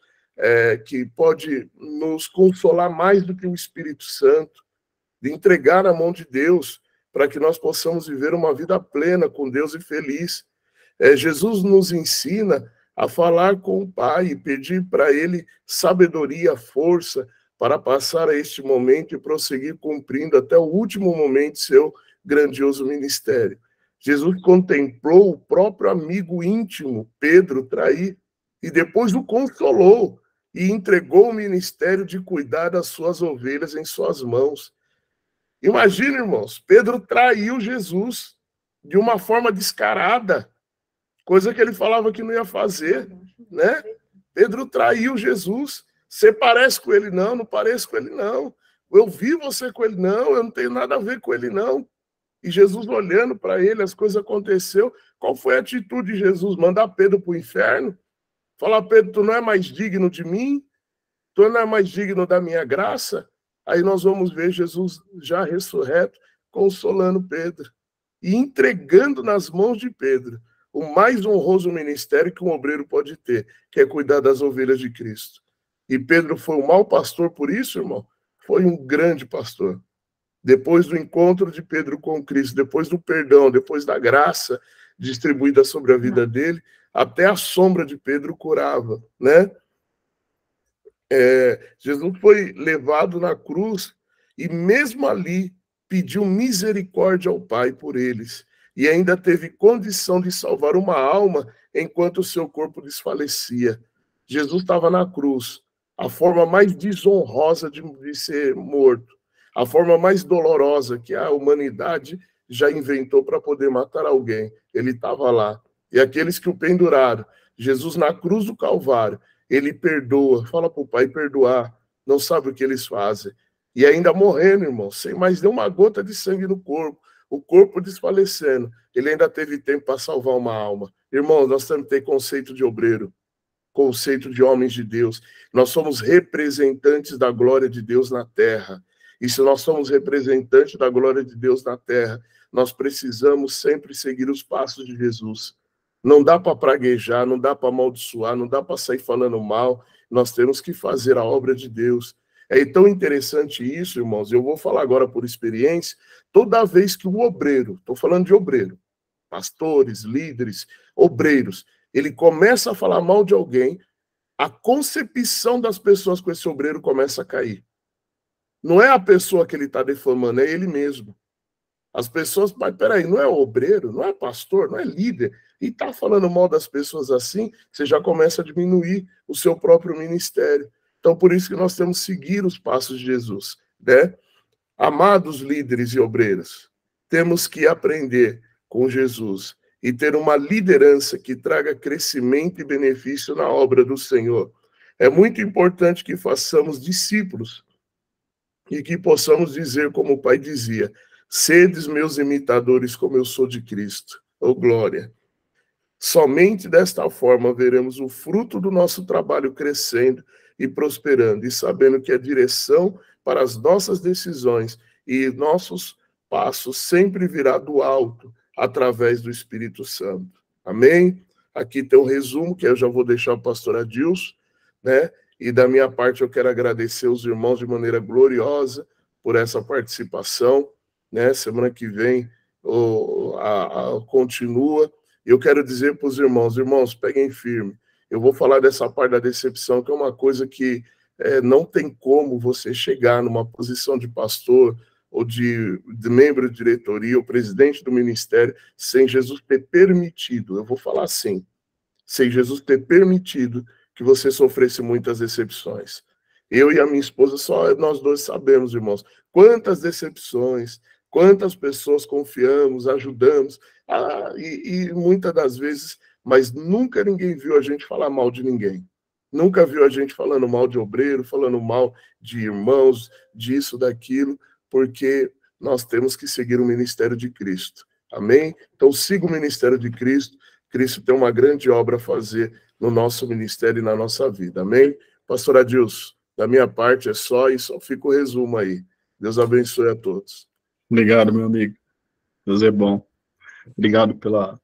nos consolar mais do que o Espírito Santo, de entregar na mão de Deus, para que nós possamos viver uma vida plena com Deus e feliz. Jesus nos ensina a falar com o Pai e pedir para Ele sabedoria, força, para passar a este momento e prosseguir cumprindo até o último momento seu grandioso ministério. Jesus contemplou o próprio amigo íntimo, Pedro, trair, e depois o consolou e entregou o ministério de cuidar das suas ovelhas em suas mãos. Imagina, irmãos, Pedro traiu Jesus de uma forma descarada, coisa que ele falava que não ia fazer, né? Pedro traiu Jesus. Você parece com ele? Não, não pareço com ele, não. Eu vi você com ele? Não, eu não tenho nada a ver com ele, não. E Jesus olhando para ele, as coisas aconteceram. Qual foi a atitude de Jesus? Mandar Pedro para o inferno? Falar, Pedro, tu não é mais digno de mim? Tu não é mais digno da minha graça? Aí nós vamos ver Jesus já ressurreto, consolando Pedro e entregando nas mãos de Pedro o mais honroso ministério que um obreiro pode ter, que é cuidar das ovelhas de Cristo. E Pedro foi um mau pastor por isso, irmão? Foi um grande pastor. Depois do encontro de Pedro com Cristo, depois do perdão, depois da graça distribuída sobre a vida dele, até a sombra de Pedro curava, né? Jesus foi levado na cruz e mesmo ali pediu misericórdia ao Pai por eles e ainda teve condição de salvar uma alma enquanto o seu corpo desfalecia. Jesus estava na cruz, a forma mais desonrosa de ser morto, a forma mais dolorosa que a humanidade já inventou para poder matar alguém. Ele estava lá. E aqueles que o penduraram, Jesus na cruz do Calvário, ele perdoa, fala para o Pai perdoar, não sabe o que eles fazem. E ainda morrendo, irmão, sem mais nenhuma gota de sangue no corpo, o corpo desfalecendo, ele ainda teve tempo para salvar uma alma. Irmão, nós temos que ter conceito de obreiro, conceito de homens de Deus. Nós somos representantes da glória de Deus na terra. E se nós somos representantes da glória de Deus na terra, nós precisamos sempre seguir os passos de Jesus. Não dá para praguejar, não dá para amaldiçoar, não dá para sair falando mal. Nós temos que fazer a obra de Deus. É tão interessante isso, irmãos. Eu vou falar agora por experiência. Toda vez que o obreiro, estou falando de obreiro, pastores, líderes, obreiros, ele começa a falar mal de alguém, a concepção das pessoas com esse obreiro começa a cair. Não é a pessoa que ele está defamando, é ele mesmo. As pessoas, mas peraí, não é obreiro, não é pastor, não é líder, e está falando mal das pessoas assim, você já começa a diminuir o seu próprio ministério. Então, por isso que nós temos que seguir os passos de Jesus, né? Amados líderes e obreiros, temos que aprender com Jesus e ter uma liderança que traga crescimento e benefício na obra do Senhor. É muito importante que façamos discípulos e que possamos dizer, como o Pai dizia, sedes meus imitadores como eu sou de Cristo. Oh, glória! Somente desta forma veremos o fruto do nosso trabalho crescendo e prosperando, e sabendo que a direção para as nossas decisões e nossos passos sempre virá do alto, através do Espírito Santo. Amém? Aqui tem um resumo, que eu já vou deixar o pastor Adilson, né? E da minha parte eu quero agradecer os irmãos de maneira gloriosa por essa participação, né? Semana que vem continua. Eu quero dizer para os irmãos, peguem firme. Eu vou falar dessa parte da decepção, que é uma coisa que não tem como você chegar numa posição de pastor ou de membro de diretoria, ou presidente do ministério, sem Jesus ter permitido, eu vou falar assim, sem Jesus ter permitido que você sofresse muitas decepções. Eu e a minha esposa, só nós dois sabemos, irmãos, quantas decepções, quantas pessoas confiamos, ajudamos, e muitas das vezes, mas nunca ninguém viu a gente falar mal de ninguém. Nunca viu a gente falando mal de obreiro, falando mal de irmãos, disso, daquilo, porque nós temos que seguir o ministério de Cristo. Amém? Então, siga o ministério de Cristo. Cristo tem uma grande obra a fazer no nosso ministério e na nossa vida. Amém? Pastor Adilson, da minha parte é só, e só fica o resumo aí. Deus abençoe a todos. Obrigado, meu amigo. Deus é bom. Obrigado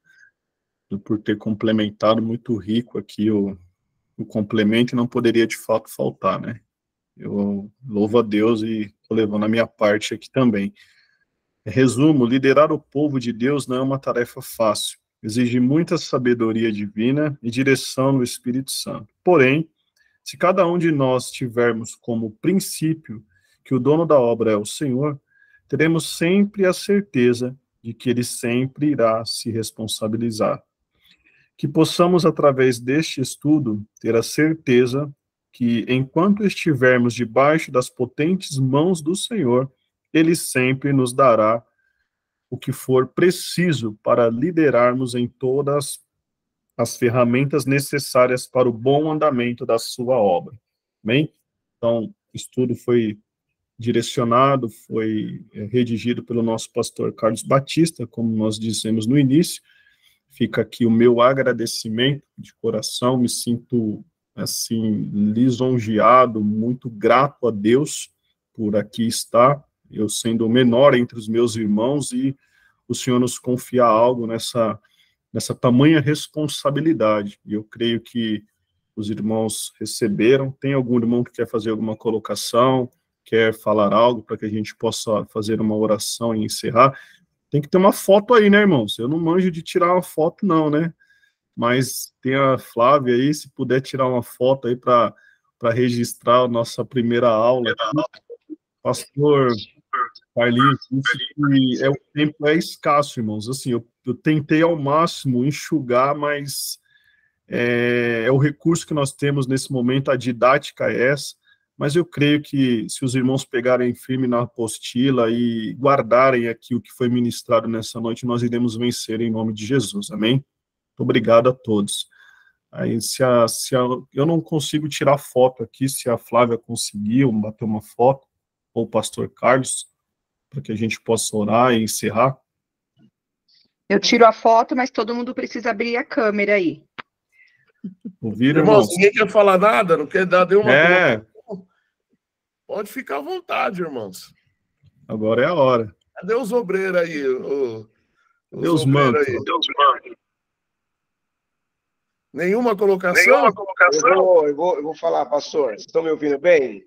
por ter complementado, muito rico aqui o complemento, e não poderia de fato faltar, né? Eu louvo a Deus e estou levando a minha parte aqui também. Resumo, liderar o povo de Deus não é uma tarefa fácil. Exige muita sabedoria divina e direção no Espírito Santo. Porém, se cada um de nós tivermos como princípio que o dono da obra é o Senhor, teremos sempre a certeza de que ele sempre irá se responsabilizar. Que possamos, através deste estudo, ter a certeza que, enquanto estivermos debaixo das potentes mãos do Senhor, ele sempre nos dará o que for preciso para liderarmos em todas as ferramentas necessárias para o bom andamento da sua obra. Amém? Então, o estudo foi direcionado, foi redigido pelo nosso pastor Carlos Batista, como nós dissemos no início. Fica aqui o meu agradecimento de coração, me sinto, assim, lisonjeado, muito grato a Deus por aqui estar, eu sendo o menor entre os meus irmãos, e o Senhor nos confiar algo nessa tamanha responsabilidade. E eu creio que os irmãos receberam. Tem algum irmão que quer fazer alguma colocação, quer falar algo para que a gente possa fazer uma oração e encerrar? Tem que ter uma foto aí, né, irmãos? Eu não manjo de tirar uma foto, não, né? Mas tem a Flávia aí, se puder tirar uma foto aí para registrar a nossa primeira aula. Pastor Carlinhos, o tempo é escasso, irmãos. Assim, eu tentei ao máximo enxugar, mas é o recurso que nós temos nesse momento, a didática é essa. Mas eu creio que se os irmãos pegarem firme na apostila e guardarem aqui o que foi ministrado nessa noite, nós iremos vencer em nome de Jesus, amém? Muito obrigado a todos. Aí, eu não consigo tirar foto aqui, se a Flávia conseguiu bater uma foto, ou o pastor Carlos, para que a gente possa orar e encerrar. Eu tiro a foto, mas todo mundo precisa abrir a câmera aí. Ouviram, irmãos? Ninguém quer falar nada, não quer dar nenhuma... Pode ficar à vontade, irmãos. Agora é a hora. Cadê os obreiros aí? Deus manda. Nenhuma colocação? Nenhuma colocação? Eu vou falar, pastor. Estão me ouvindo bem?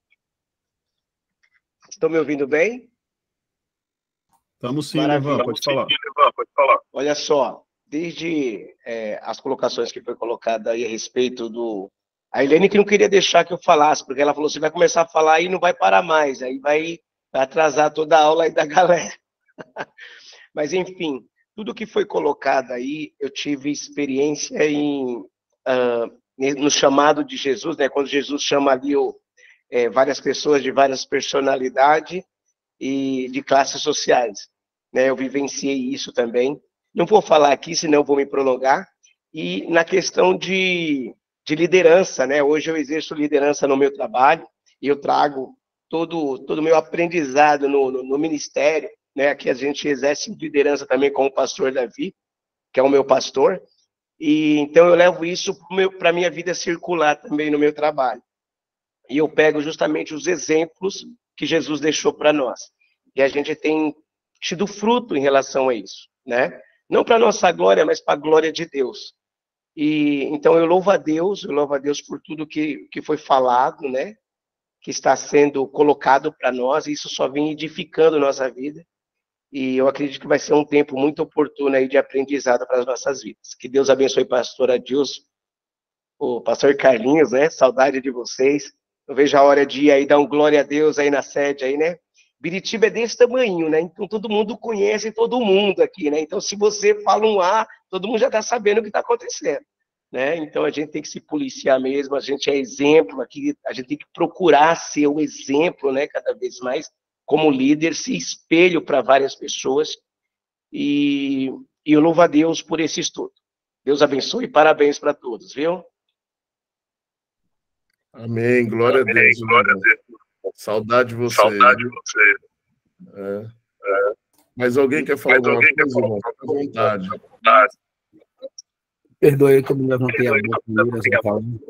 Estão me ouvindo bem? Estamos sim, Maravilha. Levan, pode falar. Olha só, desde as colocações que foi colocada aí a respeito do... A Helene que não queria deixar que eu falasse, porque ela falou, você vai começar a falar e não vai parar mais, aí vai atrasar toda a aula aí da galera. Mas, enfim, tudo que foi colocado aí, eu tive experiência no chamado de Jesus, né? Quando Jesus chama ali várias pessoas de várias personalidades e de classes sociais, né? Eu vivenciei isso também. Não vou falar aqui, senão vou me prolongar. E na questão de liderança, né? Hoje eu exerço liderança no meu trabalho e eu trago todo o meu aprendizado no ministério, né? Aqui a gente exerce liderança também com o pastor Davi, que é o meu pastor, e então eu levo isso para a minha vida circular também no meu trabalho. E eu pego justamente os exemplos que Jesus deixou para nós. E a gente tem tido fruto em relação a isso, né? Não para nossa glória, mas para a glória de Deus. E então eu louvo a Deus por tudo que foi falado, né? Que está sendo colocado para nós, e isso só vem edificando nossa vida. E eu acredito que vai ser um tempo muito oportuno aí de aprendizado para as nossas vidas. Que Deus abençoe a pastora Adilson, o pastor Carlinhos, né? Saudade de vocês. Eu vejo a hora de ir aí dar um glória a Deus aí na sede aí, né? Biritiba é desse tamanho, né? Então todo mundo conhece todo mundo aqui, né? Então se você fala um A, todo mundo já está sabendo o que está acontecendo, né? Então a gente tem que se policiar mesmo, a gente é exemplo aqui, a gente tem que procurar ser o exemplo, né? Cada vez mais, como líder, se espelho para várias pessoas. E eu louvo a Deus por esse estudo. Deus abençoe e parabéns para todos, viu? Amém, glória a Deus. Glória a Deus. Saudade de você. Saudade de você. Mas alguém quer falar alguma coisa, irmão? Fica à vontade. Perdoe que eu me levantei a boca primeiro,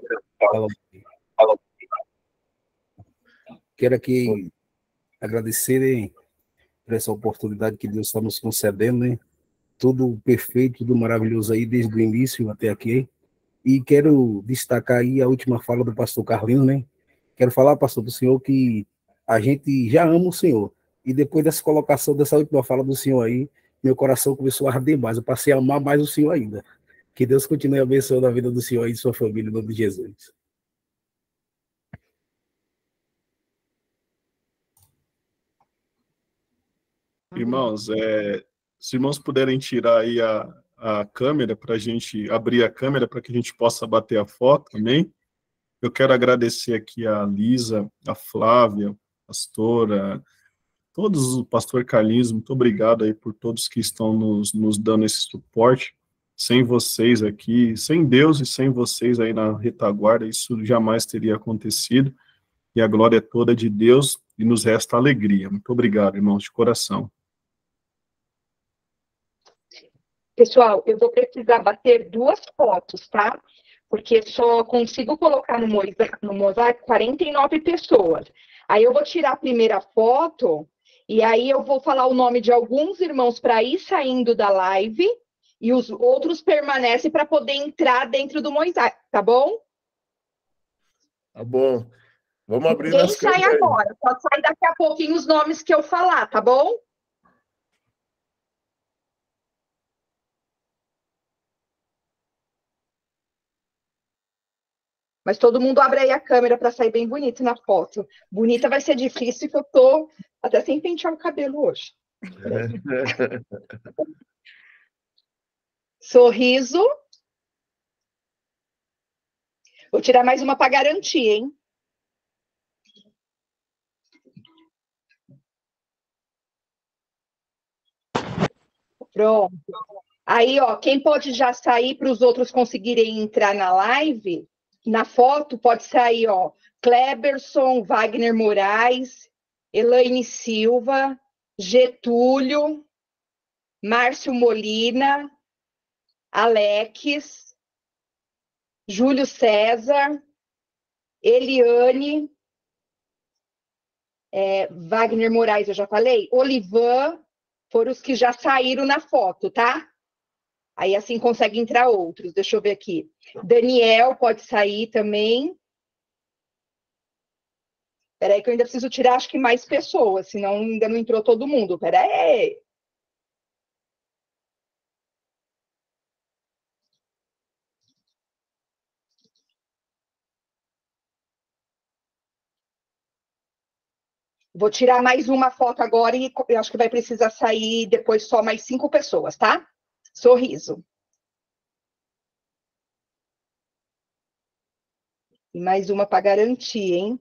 Quero aqui agradecer por essa oportunidade que Deus está nos concedendo, né? Tudo perfeito, tudo maravilhoso aí, desde o início até aqui. E quero destacar aí a última fala do pastor Carlinhos, né? Quero falar, pastor, do senhor que a gente já ama o senhor. E depois dessa colocação, dessa última fala do senhor aí, meu coração começou a arder mais. Eu passei a amar mais o senhor ainda. Que Deus continue abençoando a vida do senhor e de sua família, em nome de Jesus. Irmãos, se os irmãos puderem tirar aí a câmera para a gente abrir a câmera para que a gente possa bater a foto também. Eu quero agradecer aqui a Lisa, a Flávia, a pastora, todos, o pastor Carlinhos, muito obrigado aí por todos que estão nos dando esse suporte. Sem vocês aqui, sem Deus e sem vocês aí na retaguarda, isso jamais teria acontecido. E a glória é toda de Deus e nos resta alegria. Muito obrigado, irmãos, de coração. Pessoal, eu vou precisar bater 2 fotos, tá? Porque só consigo colocar no mosaico 49 pessoas. Aí eu vou tirar a primeira foto e aí eu vou falar o nome de alguns irmãos para ir saindo da live e os outros permanecem para poder entrar dentro do mosaico, tá bom? Tá bom. Vamos abrir Quem as sai câmeras. agora? Pode sair daqui a pouquinho os nomes que eu falar, tá bom? Mas todo mundo abre aí a câmera para sair bem bonito na foto. Bonita vai ser difícil, que eu tô até sem pentear o cabelo hoje. Sorriso. Vou tirar mais uma para garantir, hein? Pronto. Aí, ó, quem pode já sair para os outros conseguirem entrar na live, na foto pode sair, ó, Kleberson, Wagner Moraes, Elaine Silva, Getúlio, Márcio Molina, Alex, Júlio César, Eliane, Wagner Moraes, eu já falei, Olivan, foram os que já saíram na foto, tá? Aí assim consegue entrar outros. Deixa eu ver aqui. Daniel pode sair também. Peraí que eu ainda preciso tirar, acho que mais pessoas, senão ainda não entrou todo mundo. Peraí. Vou tirar mais uma foto agora e eu acho que vai precisar sair depois só mais 5 pessoas, tá? Sorriso. E mais uma para garantir, hein?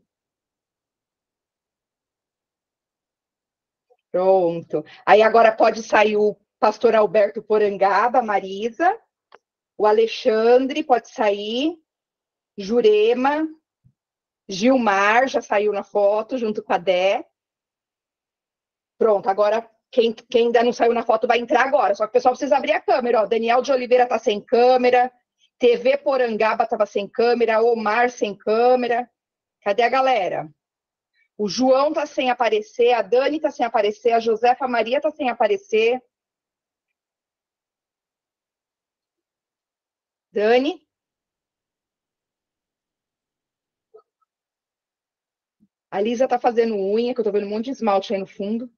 Pronto. Aí agora pode sair o pastor Alberto Porangaba, Marisa, o Alexandre pode sair, Jurema, Gilmar já saiu na foto junto com a Dé. Pronto, agora quem ainda não saiu na foto vai entrar agora, só que o pessoal precisa abrir a câmera, ó. Daniel de Oliveira tá sem câmera, TV Porangaba tava sem câmera, Omar sem câmera. Cadê a galera? O João tá sem aparecer, a Dani tá sem aparecer, a Josefa Maria tá sem aparecer. Dani? A Lisa tá fazendo unha, que eu tô vendo um monte de esmalte aí no fundo.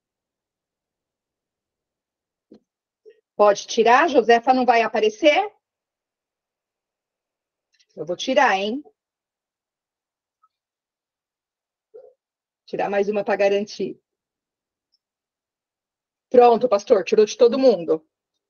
Pode tirar, a Josefa não vai aparecer? Eu vou tirar, hein? Tirar mais uma para garantir. Pronto, pastor, tirou de todo mundo.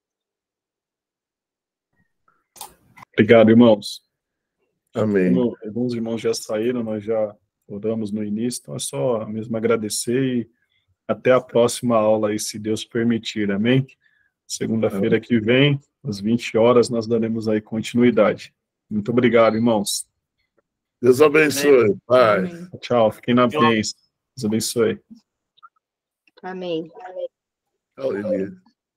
Obrigado, irmãos. Amém. Como alguns irmãos já saíram, nós já oramos no início, então é só mesmo agradecer e até a próxima aula aí, se Deus permitir, amém? Segunda-feira que vem, às 20 horas, nós daremos aí continuidade. Muito obrigado, irmãos. Deus abençoe. Pai. Tchau, fiquem na bênção. Deus abençoe. Amém. Aleluia.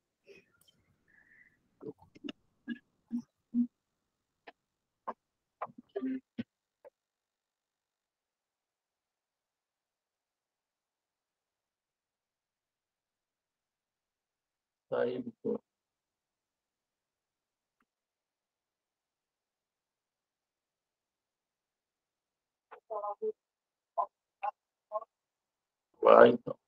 Tá aí, doutor. Vai, então.